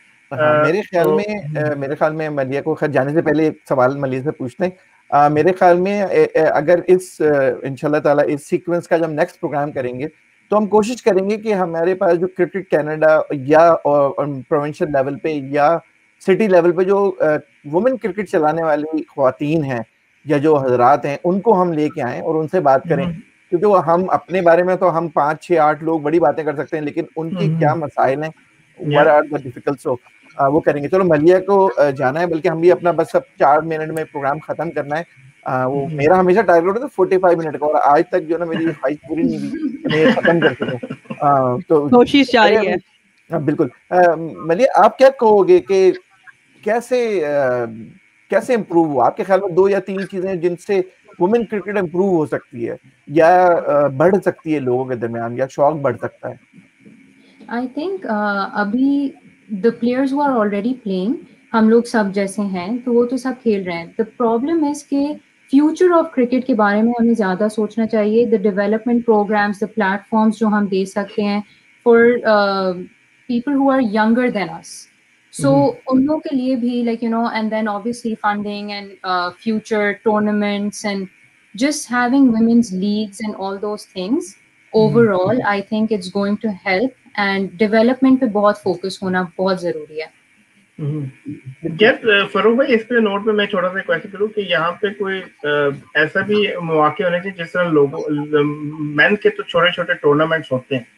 मेरे ख्याल में मलिया को खैर जाने से पहले एक सवाल मलिया से पूछते हैं। मेरे ख्याल में अगर इस इंशाल्लाह ताला इस सीक्वेंस का जब नेक्स्ट प्रोग्राम करेंगे, तो हम कोशिश करेंगे कि हमारे पास जो क्रिकेट कनाडा या प्रोविंशियल लेवल पे या सिटी लेवल पे जो वुमेन क्रिकेट चलाने वाली ख्वातीन हैं या जो हजरात हैं, उनको हम लेके आएं और उनसे बात करें, क्योंकि वो हम अपने बारे में तो हम 5, 6, 8 लोग बड़ी बातें कर सकते हैं, लेकिन उनकी क्या मसाइल हैं, what are the difficult, so वो करेंगे। चलो मलिया को जाना है, बल्कि हम भी अपना बस अब 4 मिनट में प्रोग्राम खत्म करना है। वो मेरा हमेशा टारगेट होता है 45 मिनट का, और आज तक जो ना मेरी ख्वाहिश पूरी नहीं हुई, मैं खत्म कर सकूं, तो कोशिश जारी है। बिल्कुल। मलिया, आप क्या कहोगे कि कैसे इम्प्रूव हुआ? आपके ख्याल में 2 या 3 चीजें जिनसे वुमेन क्रिकेट इम्प्रूव हो सकती है या बढ़ सकती है लोगों के दरमियान, या शौक बढ़ सकता है? आई थिंक अभी the players who are already playing, हम लोग सब जैसे हैं, तो वो तो सब खेल रहे हैं। द प्रॉब्लम इज के फ्यूचर ऑफ क्रिकेट के बारे में हमें ज़्यादा सोचना चाहिए। The development programs, the platforms जो हम दे सकते हैं for people who are younger than us, so उन लोगों के लिए भी, like you know, and then obviously funding and future tournaments and just having women's leagues and all those things, overall I think it's going to help, and development पे बहुत focus होना बहुत जरूरी है। जब फरूक भाई इस पे नोट पे मैं छोटा सा क्वेश्चन करूँ कि यहाँ पे कोई ऐसा भी मौके होने चाहिए जिस तरह लोगों मेन के तो छोटे छोटे टूर्नामेंट्स होते हैं,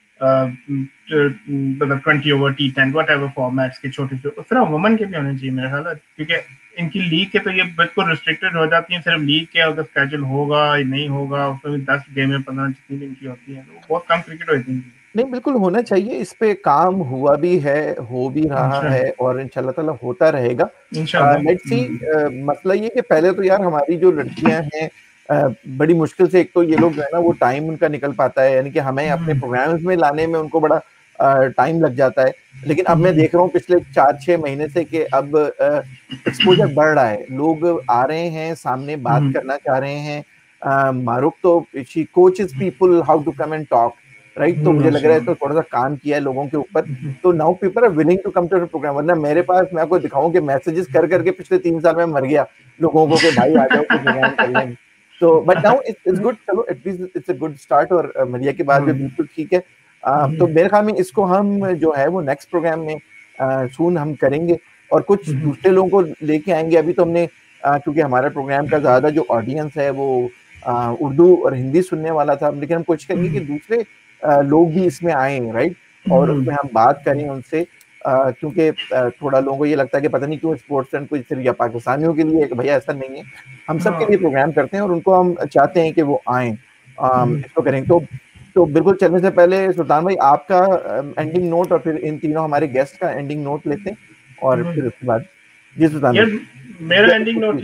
मतलब 20 over T10 व्हाटएवर फॉर्मेट्स के छोटे छोटे, उस तरह वुमेन के भी होने चाहिए मेरे ख्याल है, क्योंकि इनकी लीग के तो ये बिल्कुल रिस्ट्रिक्टेड हो जाती है। सिर्फ लीग के अगर स्केड्यूल होगा या नहीं होगा, उसमें भी 10 गेमें 15 जितनी दिन की होती हैं, तो बहुत कम क्रिकेट होती है। नहीं, बिल्कुल होना चाहिए। इस पे काम हुआ भी है, हो भी रहा है, और इंशाल्लाह ताला होता रहेगा। Let's see. मसला ये कि पहले तो यार हमारी जो लड़कियां हैं, बड़ी मुश्किल से एक तो ये लोग जो है ना, वो टाइम उनका निकल पाता है, यानी कि हमें अपने प्रोग्राम्स में लाने में उनको बड़ा टाइम लग जाता है। लेकिन अब मैं देख रहा हूँ पिछले 4-6 महीने से कि अब एक्सपोजर बढ़ रहा है, लोग आ रहे हैं सामने, बात करना चाह रहे हैं, मारूफ तो she coaches people how to come and talk, right? तो मुझे लग रहा है तो थोड़ा सा काम किया है लोगों के ऊपर, तो now people are willing to come to the program. वरना मेरे पास, मैं आपको दिखाऊं कि मैसेजेस कर करके पिछले 3 साल में मर गया लोगों को कि भाई आ जाओ तो प्रोग्राम कर लेंगे। तो बट नाउ इट्स गुड, चलो at least it's a good start. और मरिया की बात भी बिल्कुल ठीक है। तो मेरे ख्याल में इसको हम जो है वो नेक्स्ट प्रोग्राम में सून हम करेंगे और कुछ दूसरे लोगों को लेके आएंगे। अभी तो हमने क्योंकि हमारा प्रोग्राम का ज्यादा जो ऑडियंस है वो उर्दू और हिंदी सुनने वाला था, लेकिन हम कोशिश करेंगे कि दूसरे लोग भी इसमें आए, राइट? और उसमें हम बात करें उनसे, क्योंकि थोड़ा लोगों को ये लगता है कि पता नहीं क्यों स्पोर्ट्स ट्रेंड कोई सिर्फ या पाकिस्तानियों के लिए, भैया ऐसा नहीं है, हम सबके लिए प्रोग्राम करते हैं और उनको हम चाहते हैं कि वो आए, इसको करें। तो बिल्कुल चलने से पहले सुल्तान भाई आपका एंडिंग नोट और फिर इन तीनों हमारे गेस्ट का एंडिंग नोट लेते हैं और फिर उसके बाद जी सुल्तान भाई। मेरा एंडिंग नोट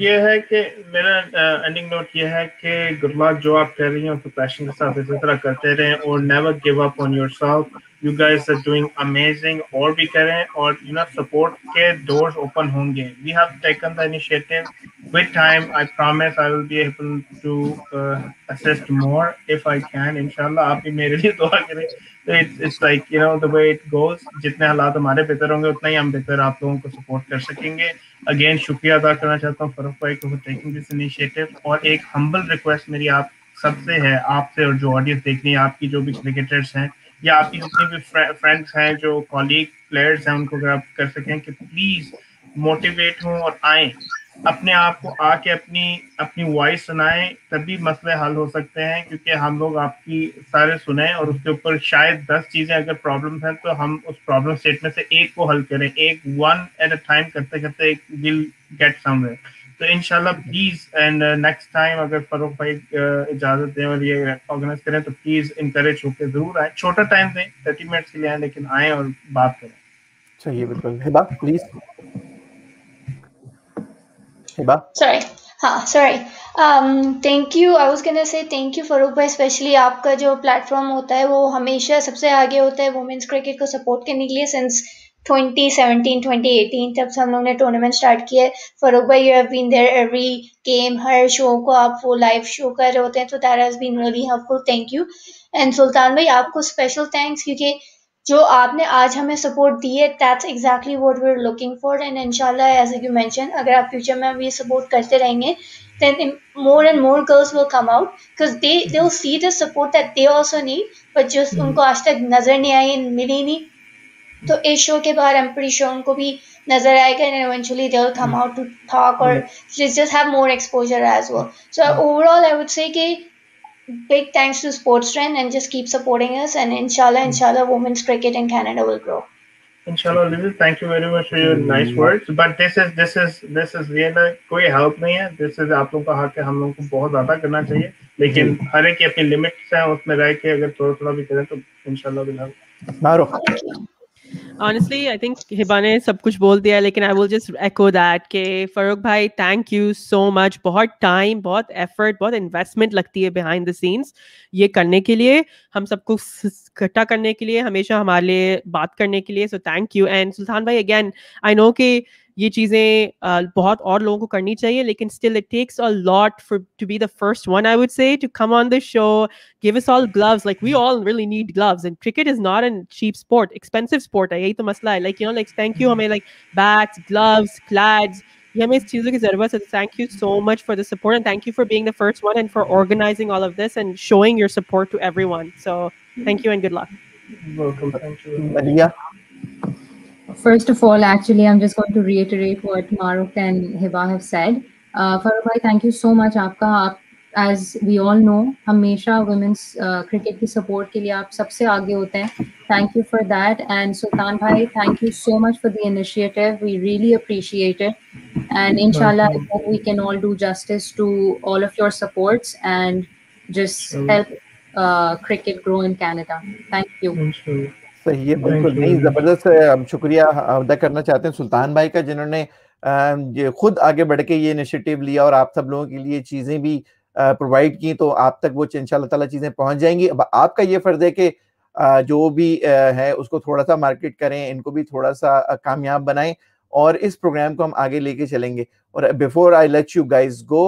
ये है कि गुड लक, जो आप कर रही हैं तो पैशन के साथ इसी तरह करते रहें और never give up on yourself. You guys are doing amazing, और भी करें और सपोर्ट के डोर्स ओपन होंगे। We have taken the initiative, with time I promise I will be able to assist more if I can, inshallah। आप भी मेरे लिए दुआ करें। तो it's like the way it goes, जितने हालात हमारे बेहतर होंगे उतना ही हम बेहतर आप लोगों को सपोर्ट कर सकेंगे। अगेन शुक्रिया अदा करना चाहता हूँ फरूक भाई को फॉर टेकिंग दिस इनिशिएटिव। और एक हम्बल रिक्वेस्ट मेरी आप सबसे है, आपसे और जो ऑडियंस देख रही है, आपकी जो भी क्रिकेटर्स हैं या आपकी जितने भी फ्रेंड्स हैं, जो कॉलीग प्लेयर्स हैं, उनको अगर आप कर सकें कि प्लीज मोटिवेट हों और आए, अपने आप को आके अपनी वॉइस सुनाएं, तभी मसले हल हो सकते हैं। क्योंकि हम लोग आपकी सारे सुने और उसके ऊपर शायद 10 चीजें अगर प्रॉब्लम्स हैं तो हम उस प्रॉब्लम सेट में से एक को हल करें, एक वन एट अ टाइम करते करते विल गेट समवेयर। तो इंशाल्लाह प्लीज, एंड नेक्स्ट टाइम अगर फरूक भाई इजाजत दें और ये ऑर्गेनाइज करें तो प्लीज इनकरेज होकर जरूर आए। छोटा टाइम दें, 30 मिनट्स के लिए आए, लेकिन आए और बात करें। सही है, बिल्कुल। Hiba please. Hiba sorry sorry thank you, I was gonna say thank you Farooq भाई, स्पेशली आपका जो प्लेटफॉर्म होता है वो हमेशा सबसे आगे होता है वुमेन्स क्रिकेट को सपोर्ट करने के लिए। सिंस 2017 2018 जब से हम लोग ने टूर्नामेंट स्टार्ट किया है, फरूक भाई you have been there every game, हर शो को आप वो लाइव शो कर रहे होते हैं, तो that has been really helpful, thank you. And Sultan भाई आपको स्पेशल थैंक्स, क्योंकि जो आपने आज हमें सपोर्ट दी है, that's exactly what we are looking for. And इंशाल्लाह एज यू मेंशन, अगर आप फ्यूचर में भी सपोर्ट करते रहेंगे, then more and more girls will come out because they'll see the support that they also need, but just उनको आज तक नजर नहीं आई, मिली नहीं। तो इस शो के बाद I'm pretty sure उनको भी नजर आएगा and eventually they'll come out to talk or just have more exposure as well. So overall I would say कि big thanks to Sports Trend and just keep supporting us, and inshallah women's cricket in Canada will grow. Inshallah, Lizzie, thank you very much for your nice words. But this is really कोई help नहीं है। This is आप लोगों का हक है, हम लोगों को बहुत ज़्यादा करना चाहिए, लेकिन हर एक की अपनी लिमिट्स हैं, उसमें रह के अगर थोड़ा भी करें तो इंशाल्लाह will help. Honestly, I think Hiba ने सब कुछ बोल दिया, लेकिन I will just echo that कि फरूक भाई thank you so much। बहुत टाइम, बहुत एफर्ट, बहुत इन्वेस्टमेंट लगती है behind the scenes ये करने के लिए, हम सबको इकट्ठा करने के लिए, हमेशा हमारे लिए बात करने के लिए। So thank you। And सुल्तान भाई again, I know कि ये चीज़ें बहुत और लोगों को करनी चाहिए, लेकिन still it takes a lot to be the first one, I would say, to come on the show, give us all gloves. Like we all really need gloves, and cricket is not a cheap sport, expensive sport है, यही तो मसला है। Like like thank you, हमें like bats, gloves, plaids, ये हमें इस चीज़ों की ज़रूरत है। Thank you so much for the support, and thank you for being the first one and for organizing all of this and showing your support to everyone. So thank you and good luck. Welcome. Thank you. Maria. First of all, actually, I'm just going to reiterate what Maruk and Hiba have said. Farooq bhai, thank you so much. आप, as we all know, हमेशा women's cricket की support के लिए आप सबसे आगे होते हैं. Thank you for that. And Sultan bhai, thank you so much for the initiative. We really appreciate it. And inshallah, I hope we can all do justice to all of your supports and just help cricket grow in Canada. Thank you. सही है, बिल्कुल। नहीं, जबरदस्त हम शुक्रिया अदा करना चाहते हैं सुल्तान भाई का, जिन्होंने खुद आगे बढ़ के ये इनिशिएटिव लिया और आप सब लोगों के लिए चीजें भी प्रोवाइड की, तो आप तक वो इंशाल्लाह ताला चीजें पहुंच जाएंगी। अब आपका ये फर्ज है कि जो भी है उसको थोड़ा सा मार्केट करें, इनको भी थोड़ा सा कामयाब बनाएं और इस प्रोग्राम को हम आगे लेके चलेंगे। और before I let you guys go,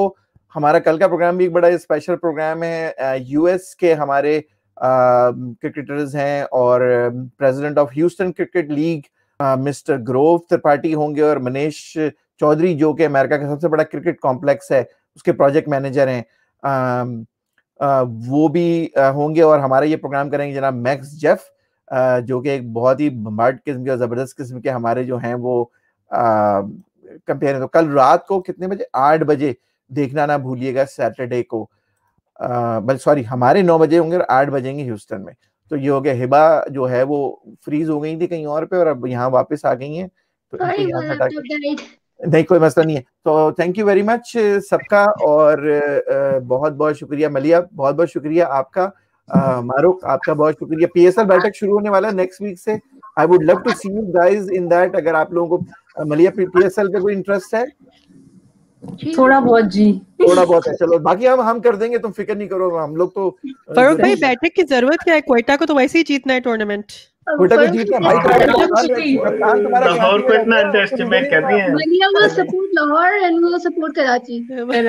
हमारा कल का प्रोग्राम भी एक बड़ा स्पेशल प्रोग्राम है। यूएस के हमारे क्रिकेटर्स हैं और president of Houston cricket league mister Gaurav Tripathi होंगे, और मनीष चौधरी जो कि अमेरिका का सबसे बड़ा क्रिकेट कॉम्प्लेक्स है उसके प्रोजेक्ट मैनेजर हैं, वो भी होंगे। और हमारा ये प्रोग्राम करेंगे जनाब मैक्स जेफ, जो कि एक बहुत ही बम्बार्ड किस्म के, जबरदस्त किस्म के हमारे जो हैं वो कंपेयर। तो कल रात को कितने बजे? 8 बजे देखना ना भूलिएगा सैटरडे को। सॉरी, हमारे 9 बजे होंगे और 8 बजेंगे ह्यूस्टन में। तो ये हो गया, हिबा जो है वो फ्रीज हो गई थी कहीं और पे और अब यहाँ वापस आ गई हैं, तो नहीं कोई मसला नहीं है। तो थैंक यू वेरी मच सबका, और बहुत बहुत शुक्रिया मलिया, बहुत बहुत शुक्रिया आपका, मारूक आपका बहुत शुक्रिया। पीएसएल बैठक शुरू होने वाला है नेक्स्ट वीक से। I would love to see you guys in that. अगर आप लोगों को मलिया पीएसएल पे कोई इंटरेस्ट है? थोड़ा बहुत जी, थोड़ा बहुत है, चलो बाकी हम कर देंगे, तुम फिक्र नहीं करो। हम लोग तो फरूक भाई बैठक की जरूरत क्या है, क्वेटा को तो वैसे ही जीतना है टूर्नामेंट। क्वेटा को जीतना भाई, कप्तान तुम्हारा लाहौर को इतना अंडरएस्टिमेट कर दिए हैं। Malia will support Lahore and will support Karachi.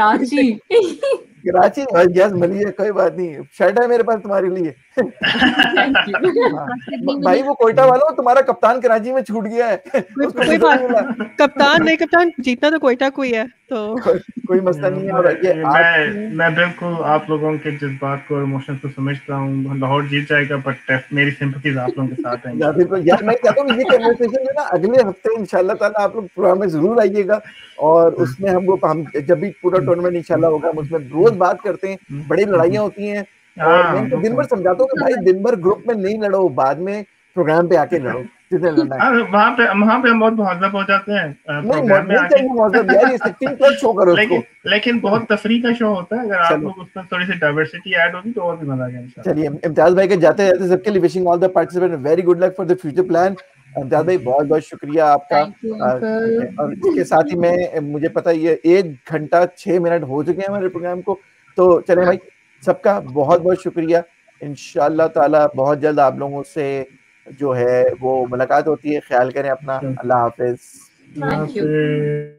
Karachi yes Malia, कोई बात नहीं, शर्ट है मेरे पास तुम्हारे लिए। भाई वो कोयटा वालों, तुम्हारा कप्तान कराची में छूट गया है। कोई बात, कप्तान नहीं, कप्तान जीतना तो कोयटा को ही है, तो कोई मसला नहीं है। मैं बिल्कुल आप लोगों के जज्बात को और इमोशंस को समझता हूँ। लाहौर जीत जाएगा, बट मेरी सिंपैथीज आप लोगों के साथ हैं। यार मैं कहता हूँ ये कन्वर्सेशन जो ना अगले हफ्ते इंशाल्लाह ताला आप लोग प्रोग्राम में जरूर आइएगा, और उसमें हम जब भी पूरा टूर्नामेंट इंशाल्लाह होगा, हम उसमें रोज बात करते हैं। बड़ी लड़ाइयाँ होती हैं और मैं इनको दिन भर समझाता हूँ कि भाई दिन भर ग्रुप में नहीं लड़ो, बाद में प्रोग्राम पे आके लड़ो जितने लड़ना है। वहाँ पे हम बहुत मुहज़्ज़ब हो जाते हैं प्रोग्राम में आके। यार ये 16+ शो करो, लेकिन बहुत तफरीह का शो होता है। अगर आप लोग उसमें थोड़ी सी डाइवर्सिटी ऐड होगी तो और भी मजा आ जाएगा। चलिए इम्तियाज भाई के जाते जाते सबके लिए wishing all the participant very good luck for the future plan. Imtiaz भाई बहुत बहुत शुक्रिया आपका। और इसके साथ ही मैं, मुझे पता है ये 1 घंटा 6 मिनट हो चुके हैं हमारे प्रोग्राम को, तो चले भाई सबका बहुत बहुत शुक्रिया। इंशाअल्लाह ताला बहुत जल्द आप लोगों से जो है वो मुलाकात होती है। ख्याल करें अपना। अल्लाह हाफिज।